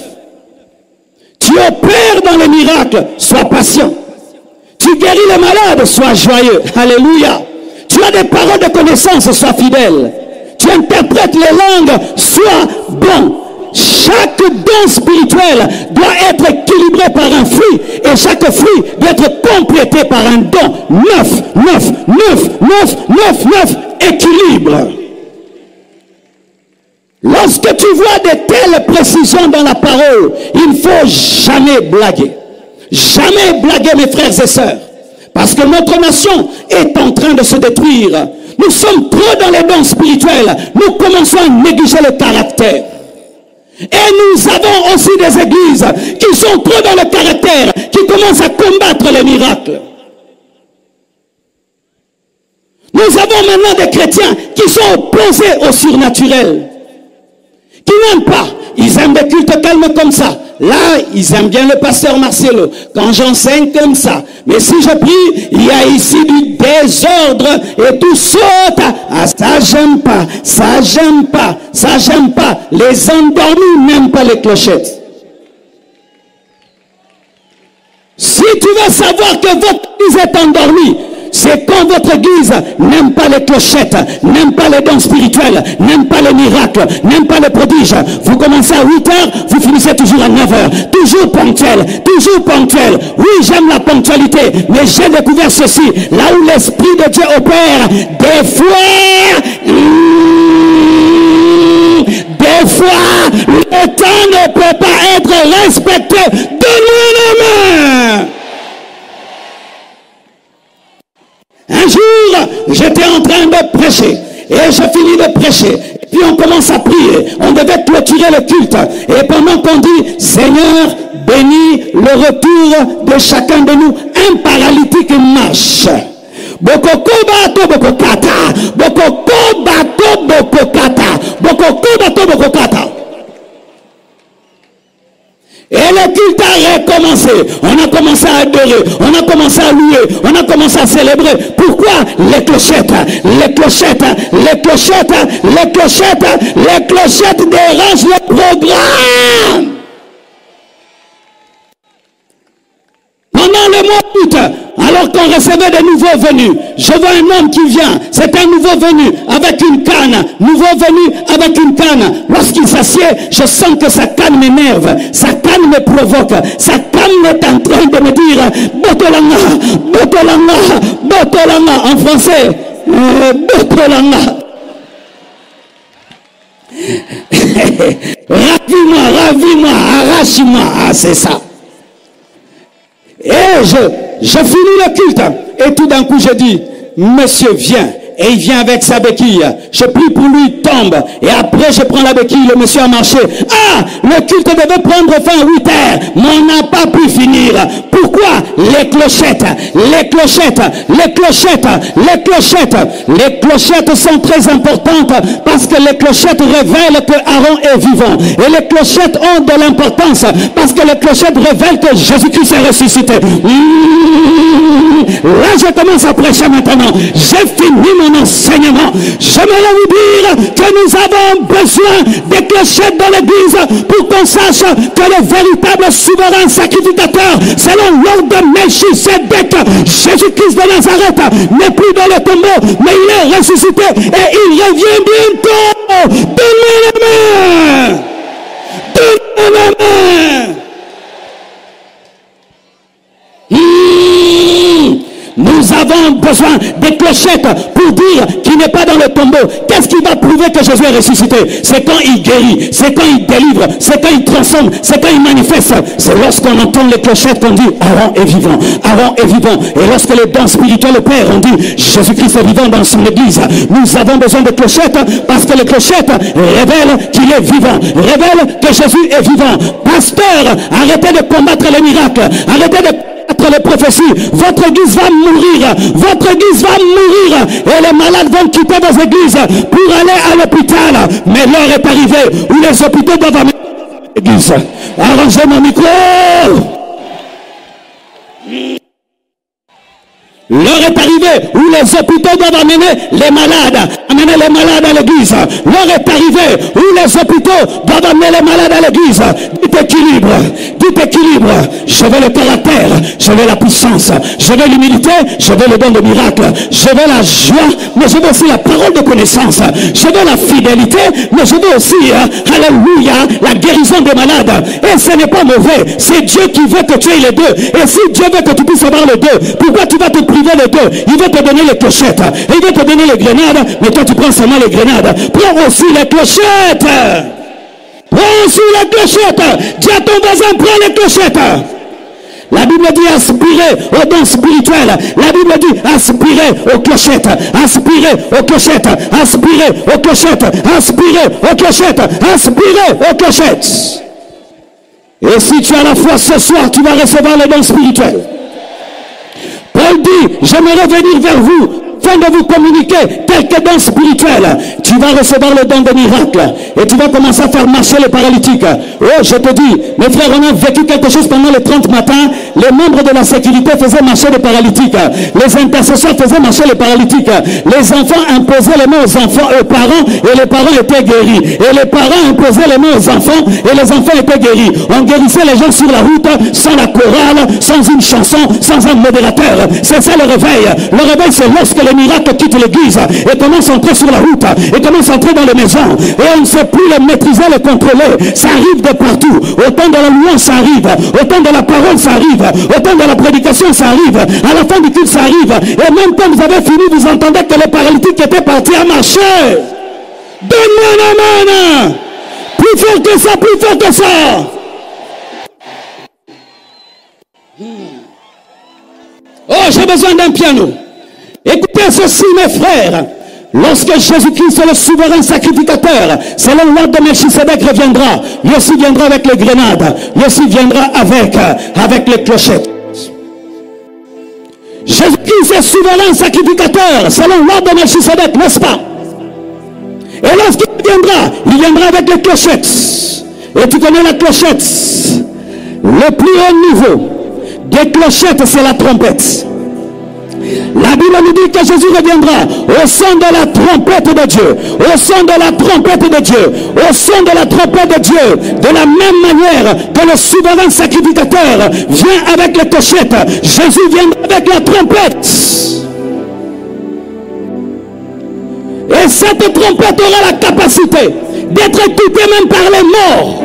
Tu opères dans les miracles, sois patient. Tu guéris les malades, sois joyeux. Alléluia. Tu as des paroles de connaissance, sois fidèle. Tu interprètes les langues, sois bon. Chaque don spirituel doit être équilibré par un fruit. Et chaque fruit doit être complété par un don. 9, 9, 9, 9, 9, 9, équilibre. Lorsque tu vois de telles précisions dans la parole, il ne faut jamais blaguer. Jamais blaguer, mes frères et sœurs. Parce que notre nation est en train de se détruire. Nous sommes trop dans les dons spirituels. Nous commençons à négliger le caractère. Et nous avons aussi des églises qui sont trop dans le caractère, qui commencent à combattre les miracles. Nous avons maintenant des chrétiens qui sont opposés au surnaturel, qui n'aiment pas. Ils aiment des cultes calmes comme ça. Là, ils aiment bien le pasteur Marcelo, quand j'enseigne comme ça. Mais si je prie, il y a ici du désordre et tout saute. Ah, ça j'aime pas, ça j'aime pas, ça j'aime pas. Les endormis n'aiment pas les clochettes. Si tu veux savoir que votre église est endormie, c'est quand votre église n'aime pas les clochettes, n'aime pas les dons spirituels, n'aime pas les miracles, n'aime pas les prodiges. Vous commencez à 8 heures, vous finissez toujours à 9 heures. Toujours ponctuel, toujours ponctuel. Oui, j'aime la ponctualité, mais j'ai découvert ceci. Là où l'Esprit de Dieu opère, des fois, le temps ne peut pas être respecté. Donne-moi la main. Un jour, j'étais en train de prêcher. Et je finis de prêcher. Et puis on commence à prier. On devait clôturer le culte. Et pendant qu'on dit, Seigneur, bénis le retour de chacun de nous, un paralytique marche. Bokoko bato bokokata. Bokoko bato bokokata. Bokoko bato bokokata. Et le culte a recommencé. On a commencé à adorer. On a commencé à louer. On a commencé à célébrer. Pourquoi? Les clochettes. Les clochettes. Les clochettes. Les clochettes. Les clochettes dérangent le programme. Pendant le mois d'août, alors qu'on recevait des nouveaux venus, je vois un homme qui vient, c'est un nouveau venu avec une canne, nouveau venu avec une canne. Lorsqu'il s'assied, je sens que sa canne m'énerve, sa canne me provoque, sa canne est en train de me dire Botolanga, Botolanga, Botolanga en français, Botolanga. Rapidement, ravis-moi, arrache-moi. Ah, c'est ça. Et je finis le culte. Et tout d'un coup, je dis, monsieur, viens. Et il vient avec sa béquille. Je prie pour lui, il tombe. Et après, je prends la béquille, le monsieur a marché. Ah, le culte devait prendre fin à 8 heures. Mais on n'a pas pu finir. Pourquoi? Les clochettes. Les clochettes. Les clochettes. Les clochettes. Les clochettes sont très importantes parce que les clochettes révèlent que Aaron est vivant. Et les clochettes ont de l'importance parce que les clochettes révèlent que Jésus-Christ est ressuscité. Là, je commence à prêcher maintenant. J'ai fini mon enseignement. J'aimerais vous dire que nous avons besoin des clochettes dans l'église pour qu'on sache que le véritable souverain sacrificateur, selon l'ordre de Melchisedec, Jésus-Christ de Nazareth, n'est plus dans le tombeau, mais il est ressuscité et il revient bientôt. Donnez la main. Donnez la main. Nous avons besoin des clochettes pour dire qu'il n'est pas dans le tombeau. Qu'est-ce qui va prouver que Jésus est ressuscité? C'est quand il guérit, c'est quand il délivre, c'est quand il transforme, c'est quand il manifeste. C'est lorsqu'on entend les clochettes qu'on dit Aaron est vivant, Aaron est vivant. Et lorsque les dons spirituels opèrent, on dit Jésus-Christ est vivant dans son église. Nous avons besoin de clochettes parce que les clochettes révèlent qu'il est vivant, révèlent que Jésus est vivant. Pasteur, arrêtez de combattre les miracles, arrêtez de les prophéties. Votre église va mourir. Votre église va mourir. Et les malades vont quitter vos églises pour aller à l'hôpital. Mais l'heure est arrivée où les hôpitaux doivent amener l'église. Arrangez mon micro. L'heure est arrivée où les hôpitaux doivent amener les malades à l'église. L'heure est arrivée où les hôpitaux doivent amener les malades à l'église. Dites équilibre, dites équilibre. Je veux le caractère, je veux la puissance, je veux l'humilité, je veux le don de miracle, je veux la joie, mais je veux aussi la parole de connaissance. Je veux la fidélité, mais je veux aussi, alléluia, la guérison des malades. Et ce n'est pas mauvais, c'est Dieu qui veut que tu aies les deux. Et si Dieu veut que tu puisses avoir les deux, pourquoi tu vas te priver les deux? Il veut te donner les clochettes, il veut te donner les grenades, mais toi tu prends seulement les grenades. Prends aussi les clochettes. Prends aussi les clochettes. Dis à ton voisin, prends les clochettes. La Bible dit aspirer aux dons spirituels. La Bible dit aspirer aux clochettes. Aspirer aux clochettes. Aspirer aux clochettes. Aspirer aux clochettes. Aspirer aux clochettes. Et si tu as la foi ce soir, tu vas recevoir les dons spirituels. Paul dit, j'aimerais venir vers vous, afin de vous communiquer quelques dons spirituels. Tu vas recevoir le don de miracle et tu vas commencer à faire marcher les paralytiques. Oh, je te dis, mes frères, on a vécu quelque chose pendant les 30 matins. Les membres de la sécurité faisaient marcher les paralytiques. Les intercesseurs faisaient marcher les paralytiques. Les enfants imposaient les mains aux parents et les parents étaient guéris. Et les parents imposaient les mains aux enfants et les enfants étaient guéris. On guérissait les gens sur la route sans la chorale, sans une chanson, sans un modérateur. C'est ça le réveil. Le réveil, c'est lorsque les miracles quittent l'église et commencent à entrer sur la route et commencent à entrer dans les maisons. Et on ne sait plus les maîtriser, les contrôler. Ça arrive de partout. Autant de la louange, ça arrive. Autant de la parole, ça arrive. Autant de la prédication, ça arrive. À la fin du culte, ça arrive. Et même quand vous avez fini, vous entendez que les paralytiques étaient partis à marcher. Donne-moi la main. Plus fort que ça, plus fort que ça. Oh, j'ai besoin d'un piano. Écoutez ceci, mes frères. Lorsque Jésus-Christ, le souverain sacrificateur, selon l'ordre de Melchisedec, reviendra, lui aussi viendra avec les grenades, lui aussi viendra avec les clochettes. Jésus-Christ est souverain sacrificateur, selon l'ordre de Melchisedec, n'est-ce pas? Et lorsqu'il viendra, il viendra avec les clochettes. Et tu connais la clochette. Le plus haut niveau des clochettes, c'est la trompette. La Bible nous dit que Jésus reviendra au son de la trompette de Dieu, au son de la trompette de Dieu, au son de la trompette de Dieu, de la même manière que le souverain sacrificateur vient avec les clochettes, Jésus viendra avec la trompette. Et cette trompette aura la capacité d'être écoutée même par les morts.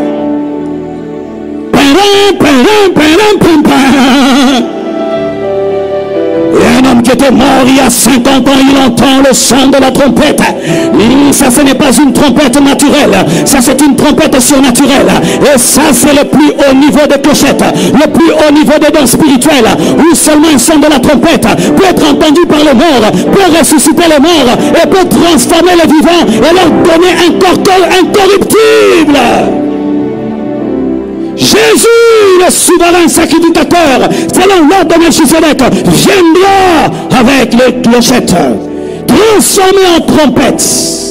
Et un homme qui était mort il y a 50 ans, il entend le son de la trompette. Ça, ce n'est pas une trompette naturelle. Ça, c'est une trompette surnaturelle. Et ça, c'est le plus haut niveau des clochettes. Le plus haut niveau des dons spirituels. Où seulement un son de la trompette peut être entendu par les morts, peut ressusciter les morts et peut transformer les vivants et leur donner un corps incorruptible. Jésus, le souverain sacrificateur, selon l'ordre de Melchisedec, viendra avec les clochettes, transformé en trompette.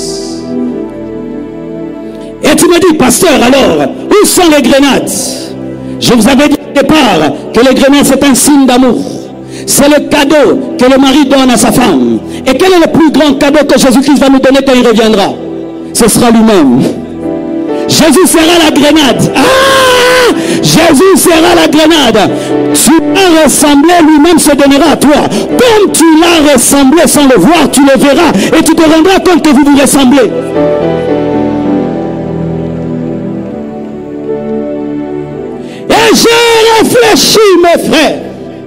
Et tu me dis, pasteur, alors, où sont les grenades? Je vous avais dit au départ que les grenades, c'est un signe d'amour. C'est le cadeau que le mari donne à sa femme. Et quel est le plus grand cadeau que Jésus-Christ va nous donner quand il reviendra? Ce sera lui-même. Jésus sera la grenade. Ah! Jésus sera la grenade. Tu l'as ressemblé, lui-même se donnera à toi. Comme tu l'as ressemblé sans le voir, tu le verras. Et tu te rendras compte que vous vous ressemblez. Et j'ai réfléchi, mes frères.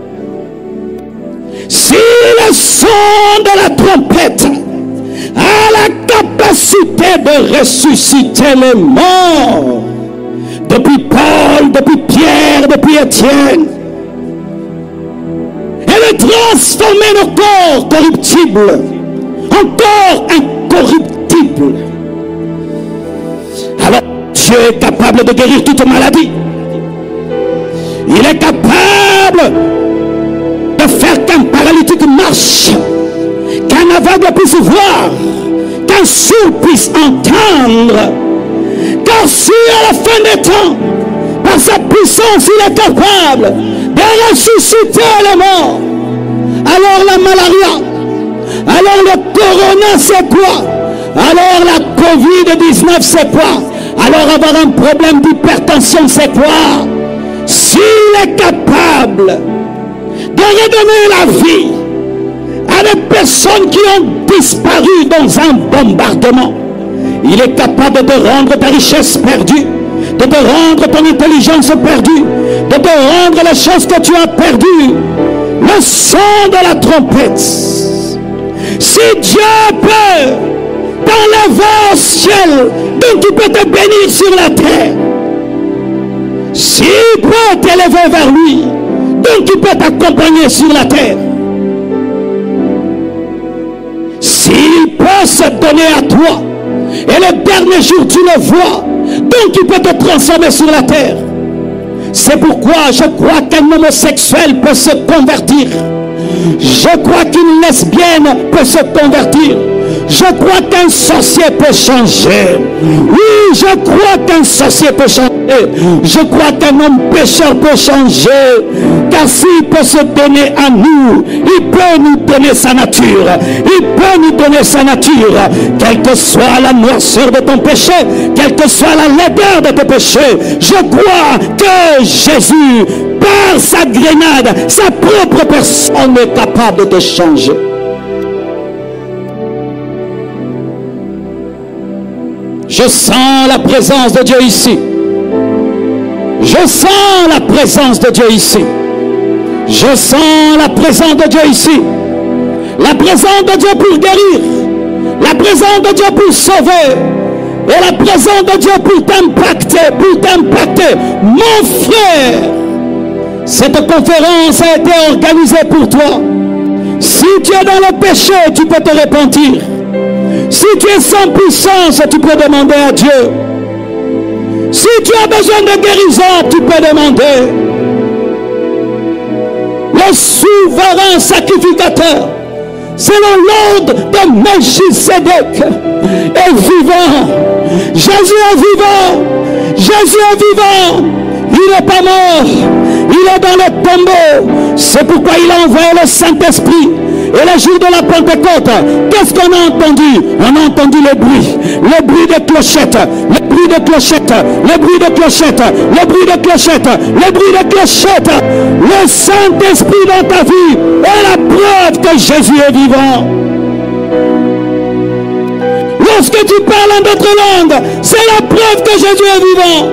Si le son de la trompette a la capacité de ressusciter les morts, depuis Paul, depuis Pierre, depuis Étienne, et de transformer nos corps corruptibles en corps incorruptibles, alors Dieu est capable de guérir toute maladie. Il est capable de faire qu'un paralytique marche, qu'un aveugle puisse voir, qu'un sourd puisse entendre. Car si à la fin des temps, par sa puissance, il est capable de ressusciter les morts, alors la malaria, alors le corona c'est quoi? Alors la Covid-19 c'est quoi? Alors avoir un problème d'hypertension c'est quoi? S'il est capable de redonner la vie à des personnes qui ont disparu dans un bombardement, il est capable de rendre ta richesse perdue, de te rendre ton intelligence perdue, de te rendre les choses que tu as perdues. Le son de la trompette. Si Dieu peut t'enlever au ciel, donc il peut te bénir sur la terre. S'il peut t'élever vers lui, donc il peut t'accompagner sur la terre. S'il peut se donner à toi, et le dernier jour tu le vois, donc il peut te transformer sur la terre. C'est pourquoi je crois qu'un homosexuel peut se convertir. Je crois qu'une lesbienne peut se convertir. Je crois qu'un sorcier peut changer. Oui, je crois qu'un sorcier peut changer. Je crois qu'un homme pécheur peut changer. Car s'il peut se donner à nous, il peut nous donner sa nature. Il peut nous donner sa nature. Quelle que soit la noirceur de ton péché, quelle que soit la laideur de tes péchés, je crois que Jésus, par sa grenade, sa propre personne est capable de te changer. Je sens la présence de Dieu ici. Je sens la présence de Dieu ici. Je sens la présence de Dieu ici. La présence de Dieu pour guérir. La présence de Dieu pour sauver. Et la présence de Dieu pour t'impacter. Pour t'impacter. Mon frère, cette conférence a été organisée pour toi. Si tu es dans le péché, tu peux te repentir. Si tu es sans puissance, tu peux demander à Dieu. Si tu as besoin de guérison, tu peux demander. Le souverain sacrificateur, selon l'ordre de Melchisedec, est vivant. Jésus est vivant. Jésus est vivant. Il n'est pas mort. Il est dans le tombeau. C'est pourquoi il a envoyé le Saint-Esprit. Et le jour de la Pentecôte, qu'est-ce qu'on a entendu? On a entendu le bruit des clochettes, le bruit des clochettes, le bruit des clochettes, le bruit des clochettes, le bruit des clochettes. Le Saint-Esprit dans ta vie est la preuve que Jésus est vivant. Lorsque tu parles en d'autres langues, c'est la preuve que Jésus est vivant.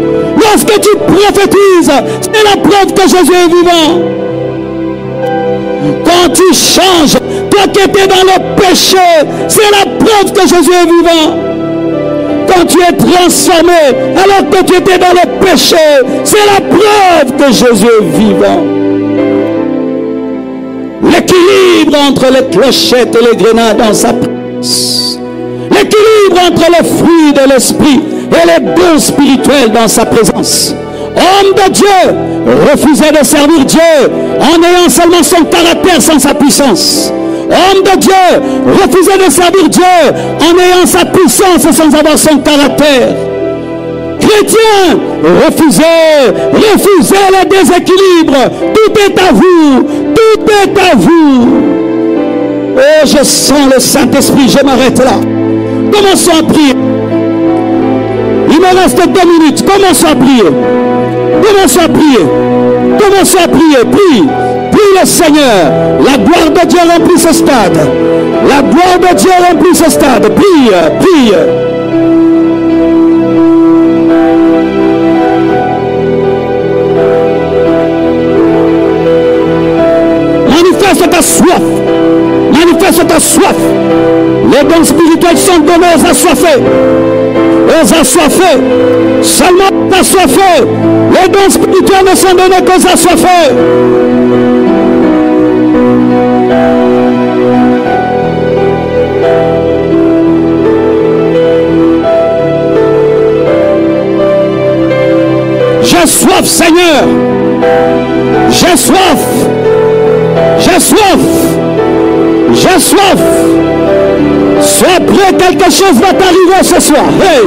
Lorsque tu prophétises, c'est la preuve que Jésus est vivant. quand tu changes, toi qui étais dans le péché, c'est la preuve que Jésus est vivant. Quand tu es transformé, alors que tu étais dans le péché, c'est la preuve que Jésus est vivant. L'équilibre entre les clochettes et les grenades dans sa présence. L'équilibre entre les fruits de l'esprit et les dons spirituels dans sa présence. Homme de Dieu, refusait de servir Dieu en ayant seulement son caractère sans sa puissance. Homme de Dieu, refusait de servir Dieu en ayant sa puissance sans avoir son caractère. Chrétien, refusez le déséquilibre. Tout est à vous, tout est à vous. Oh, je sens le Saint-Esprit, je m'arrête là. Commençons à prier. Il me reste 2 minutes, commençons à prier. Commençons à prier. Commençons à prier. Prie. Prie le Seigneur. La gloire de Dieu remplit ce stade. La gloire de Dieu remplit ce stade. Prie. Prie. Manifeste ta soif. Manifeste ta soif. Les dons spirituels sont donnés aux assoiffés. Aux assoiffés. Seulement aux assoiffés. Les dons spirituels ne sont donnés qu'aux assoiffés. J'ai soif, Seigneur. J'ai soif. J'ai soif. J'ai soif. Sois prêt, quelque chose va t'arriver ce soir. Hey,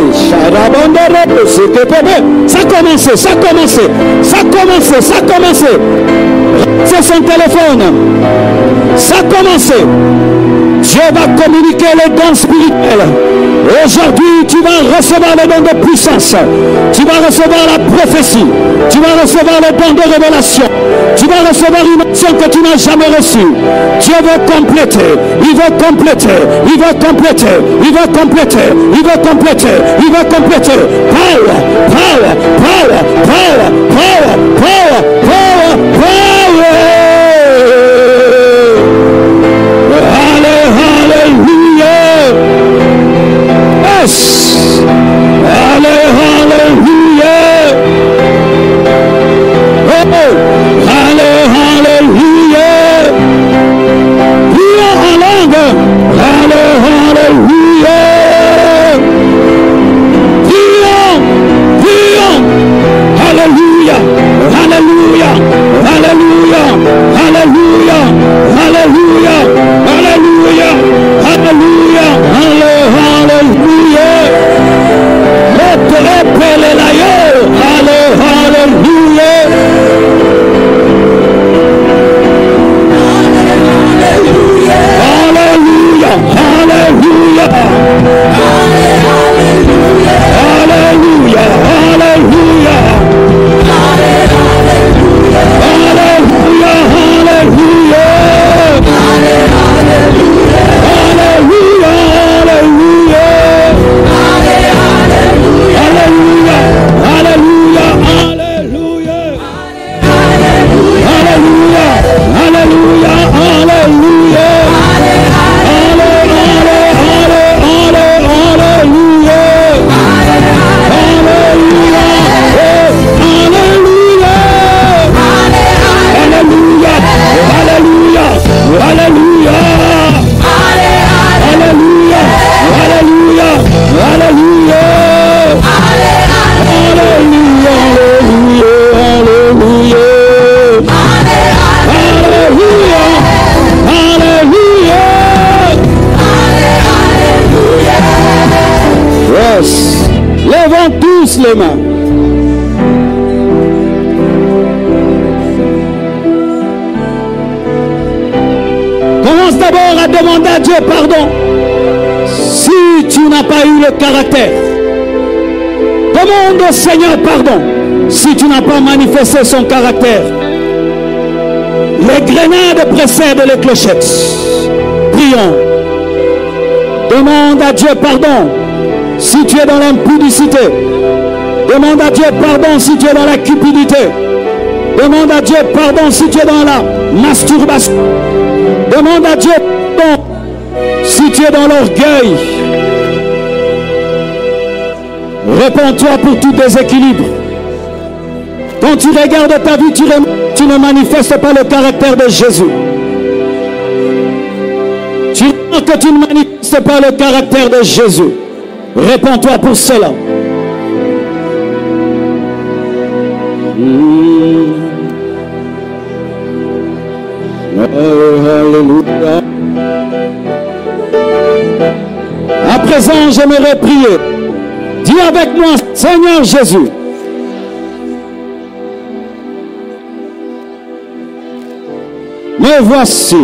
ça a commencé, ça a commencé, ça a commencé, ça a commencé. C'est son téléphone. Ça a commencé. Dieu va communiquer les dons spirituels. Aujourd'hui, tu vas recevoir les dons de puissance. Tu vas recevoir la prophétie. Tu vas recevoir les dons de révélation. Tu vas recevoir une action que tu n'as jamais reçue. Dieu veut compléter. Il veut compléter. Il veut compléter. Il veut compléter. Il veut compléter. Il veut compléter. Power, power, power, power, power, power, power, power. Alléluia. Yes. Alléluia. Oh. Alléluia. Prions en langue. Alléluia. Prions. Prions. Alléluia. Alléluia. Alléluia. Alléluia. Alléluia. Alléluia. Alléluia. Alléluia. les mains. Commence d'abord à demander à Dieu pardon. Si tu n'as pas eu le caractère, demande au Seigneur pardon. Si tu n'as pas manifesté son caractère, les grenades précèdent les clochettes. Prions. Demande à Dieu pardon si tu es dans l'impudicité. Demande à Dieu pardon si tu es dans la cupidité. Demande à Dieu pardon si tu es dans la masturbation. Demande à Dieu pardon si tu es dans l'orgueil. Réponds-toi pour tout déséquilibre. Quand tu regardes ta vie, tu ne manifestes pas le caractère de Jésus. Tu remarques que tu ne manifestes pas le caractère de Jésus. Réponds-toi pour cela. Alléluia. À présent, j'aimerais prier. Dis avec moi, Seigneur Jésus. Me voici.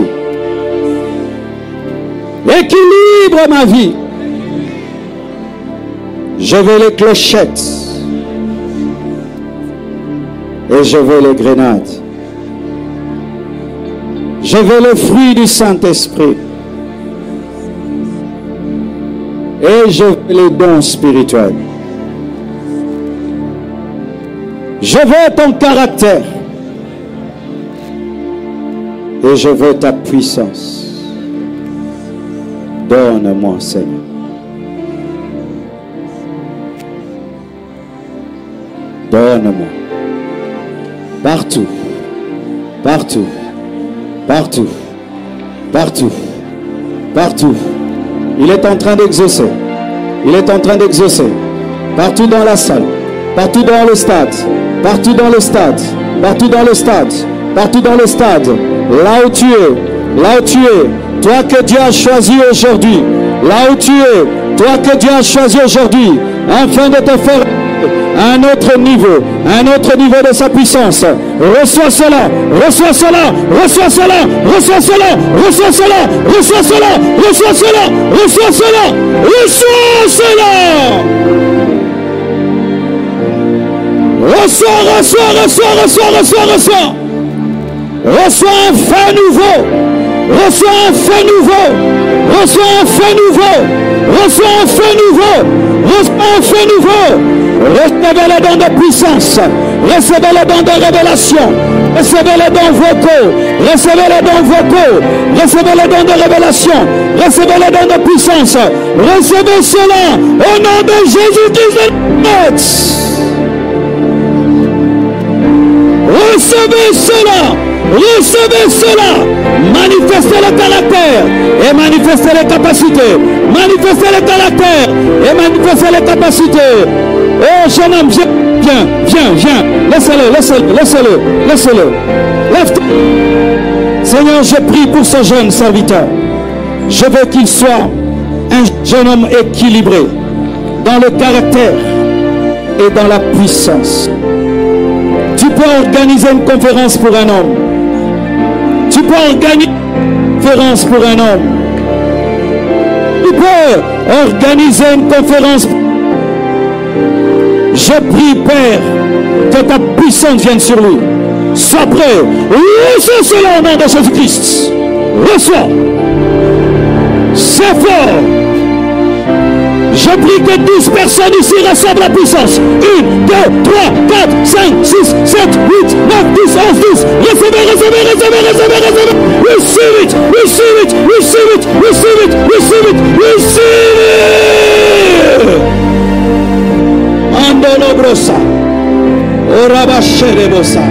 Équilibre ma vie. Je veux les clochettes. Et je veux les grenades. Je veux le fruit du Saint-Esprit. Et je veux les dons spirituels. Je veux ton caractère. Et je veux ta puissance. Donne-moi, Seigneur. Donne-moi. Partout. Partout. Partout. Partout. Partout. Il est en train d'exaucer. Il est en train d'exaucer. Partout dans la salle. Partout dans le stade. Partout dans le stade. Partout dans le stade. Partout dans le stade. Là où tu es. Là où tu es. Toi que Dieu a choisi aujourd'hui. Là où tu es. Toi que Dieu a choisi aujourd'hui. Afin de te faire un autre niveau de sa puissance. Reçois cela, reçois cela, reçois cela, reçois cela, reçois cela, reçois cela, reçois cela, reçois cela, reçois cela. Reçois, reçois, reçois, reçois, reçois, reçois. Reçois un feu nouveau. Reçois un feu nouveau. Reçois un feu nouveau. Reçois un feu nouveau. Reçois un feu nouveau. Recevez les dons de puissance. Recevez les dons de révélation. Recevez les dons vocaux. Recevez les dons vocaux. Recevez les dons de révélation. Recevez les dons de puissance. Recevez cela au nom de Jésus-Christ de Nazareth. Recevez cela. Recevez cela. Manifestez le caractère et manifestez les capacités. Manifestez le caractère et manifestez les capacités. Oh jeune homme, viens, viens, viens. Laissez-le, laissez-le, laissez-le, laissez-le. Lève-toi. Seigneur, je prie pour ce jeune serviteur. Je veux qu'il soit un jeune homme équilibré dans le caractère et dans la puissance. Tu peux organiser une conférence pour un homme. Tu peux organiser une conférence pour un homme. Tu peux organiser une conférence. Je prie, Père, que ta puissance vienne sur lui. Sois prêt. Reçois cela au nom de Jésus-Christ. Reçois. C'est fort. Je prie que 12 personnes ici reçoivent la puissance. 1, 2, 3, 4, 5, 6, 7, 8, 9, 10, 11, 12. Recevez, recevez, recevez, recevez, recevez. Receive it, receive it, receive it, receive it, receive it, receive it. Andolo brosa. Orabashere bosa.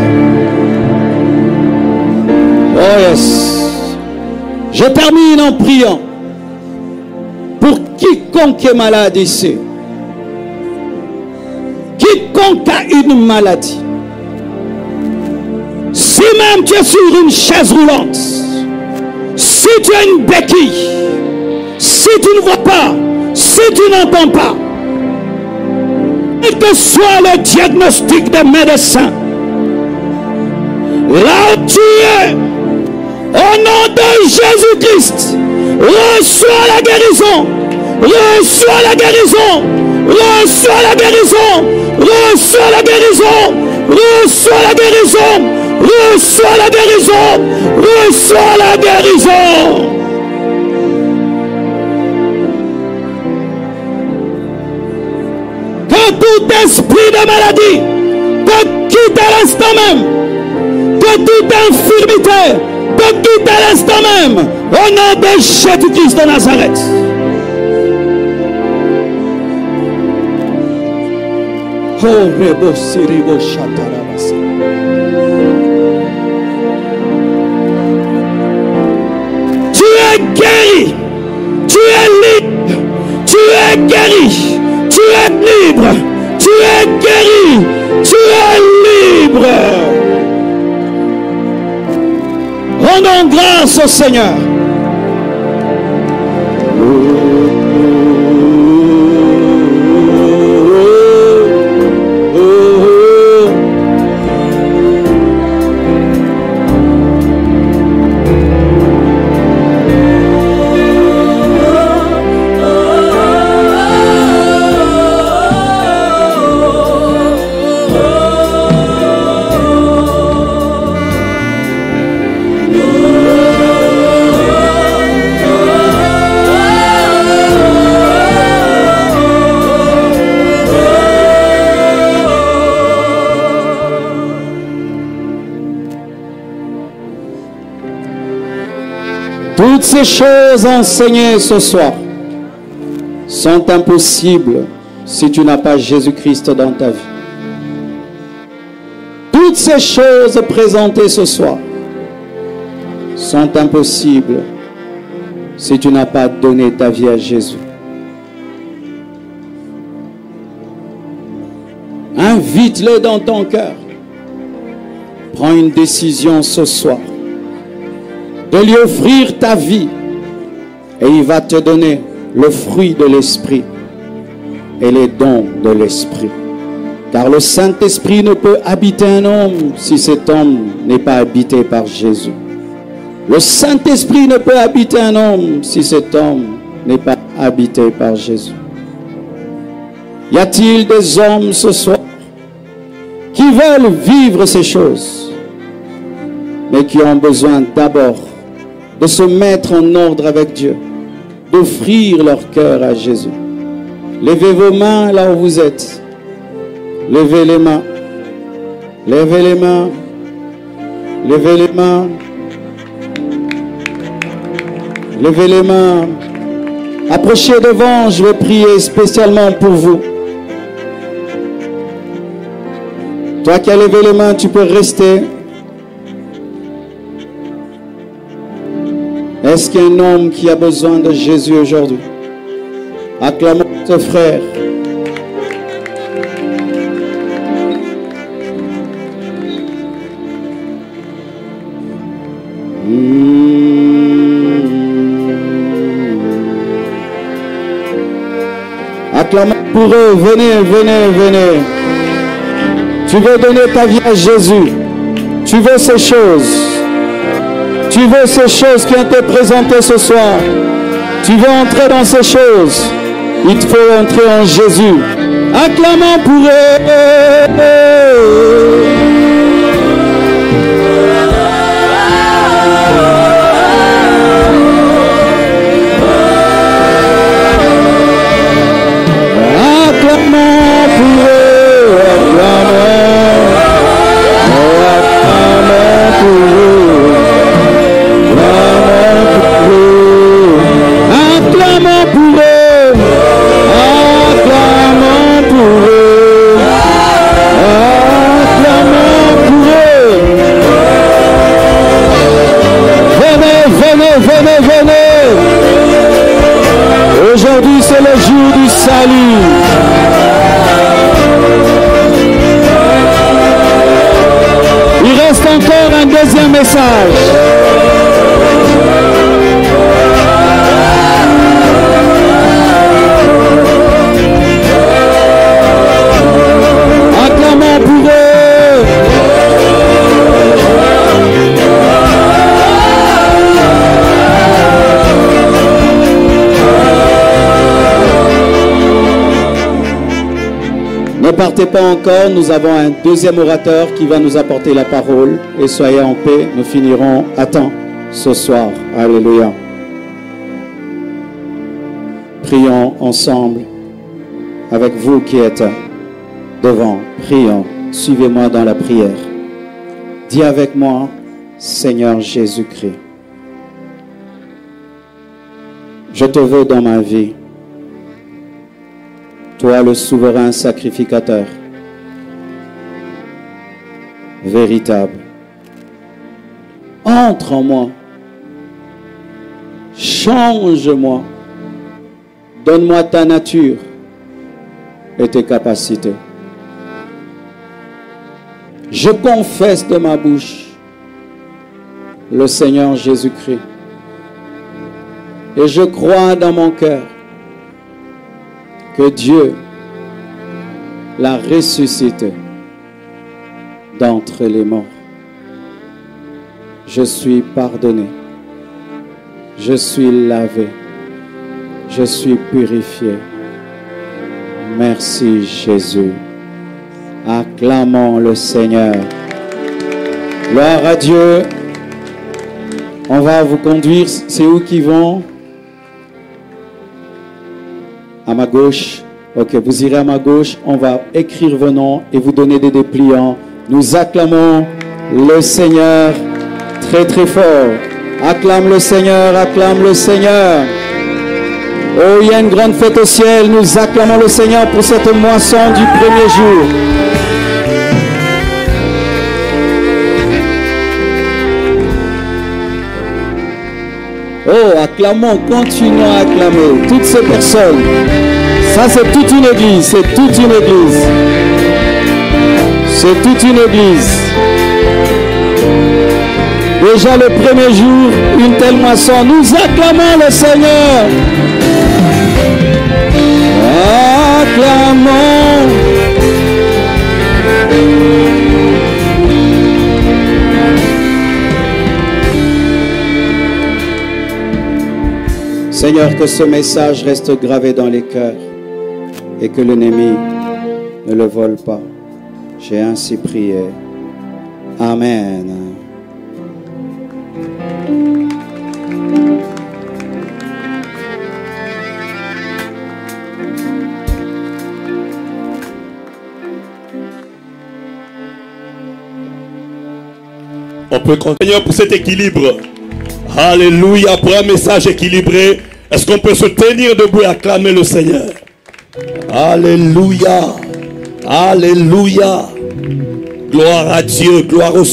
Oh yes. Je termine en priant. Pour quiconque est malade ici, quiconque a une maladie, si même tu es sur une chaise roulante, si tu as une béquille, si tu ne vois pas, si tu n'entends pas, quel que soit le diagnostic des médecins, là où tu es, au nom de Jésus-Christ, reçois la guérison, reçois la guérison, reçois la guérison, reçois la guérison, reçois la guérison, reçois la guérison, reçois la guérison. Que tout esprit de maladie te quitte à l'instant même. de toute infirmité, de tout à l'instant même, au nom de Jésus-Christ de Nazareth. Oh, rebo siribo shatarabasa. Tu es guéri, tu es libre, tu es guéri, tu es libre, tu es guéri, tu es libre. Rendons grâce au Seigneur. Toutes ces choses enseignées ce soir sont impossibles si tu n'as pas Jésus-Christ dans ta vie. Toutes ces choses présentées ce soir sont impossibles si tu n'as pas donné ta vie à Jésus. Invite-le dans ton cœur. Prends une décision ce soir de lui offrir ta vie et il va te donner le fruit de l'Esprit et les dons de l'Esprit. Car le Saint-Esprit ne peut habiter un homme si cet homme n'est pas habité par Jésus. Le Saint-Esprit ne peut habiter un homme si cet homme n'est pas habité par Jésus. Y a-t-il des hommes ce soir qui veulent vivre ces choses, mais qui ont besoin d'abord de se mettre en ordre avec Dieu, d'offrir leur cœur à Jésus? Levez vos mains là où vous êtes. Levez les mains. Levez les mains. Levez les mains. Levez les mains. Approchez devant, je vais prier spécialement pour vous. Toi qui as levé les mains, tu peux rester. Est-ce qu'il y a un homme qui a besoin de Jésus aujourd'hui? Acclamons ce frère. Acclamons pour eux. Venez, venez, venez. Tu veux donner ta vie à Jésus. Tu veux ces choses. Tu veux ces choses qui ont été présentées ce soir. Tu veux entrer dans ces choses. Il te faut entrer en Jésus. Acclamons pour eux. Aujourd'hui, c'est le jour du salut. Il reste encore un deuxième message. Acclamons pour eux. Ne partez pas encore, nous avons un deuxième orateur qui va nous apporter la parole. Et soyez en paix, nous finirons à temps ce soir. Alléluia. Prions ensemble avec vous qui êtes devant. Prions, suivez-moi dans la prière. Dis avec moi, Seigneur Jésus-Christ, je te veux dans ma vie, toi le souverain sacrificateur, véritable. Entre en moi, change-moi, donne-moi ta nature et tes capacités. Je confesse de ma bouche le Seigneur Jésus-Christ et je crois dans mon cœur que Dieu l'a ressuscité d'entre les morts. Je suis pardonné, je suis lavé, je suis purifié. Merci Jésus. Acclamons le Seigneur. Gloire à Dieu. On va vous conduire. C'est où qui vont? À ma gauche. Ok, vous irez à ma gauche. On va écrire vos noms et vous donner des dépliants. Nous acclamons le Seigneur très très fort. Acclame le Seigneur, acclame le Seigneur. Oh, il y a une grande fête au ciel. Nous acclamons le Seigneur pour cette moisson du premier jour. Oh, acclamons, continuons à acclamer toutes ces personnes. Ça, c'est toute une église, c'est toute une église. C'est toute une église. Déjà le premier jour, une telle moisson. Nous acclamons le Seigneur. Acclamons. Seigneur, que ce message reste gravé dans les cœurs et que l'ennemi ne le vole pas. J'ai ainsi prié. Amen. On peut continuer pour cet équilibre. Alléluia, pour un message équilibré. Est-ce qu'on peut se tenir debout et acclamer le Seigneur? Alléluia. Alléluia. Gloire à Dieu, gloire au Seigneur.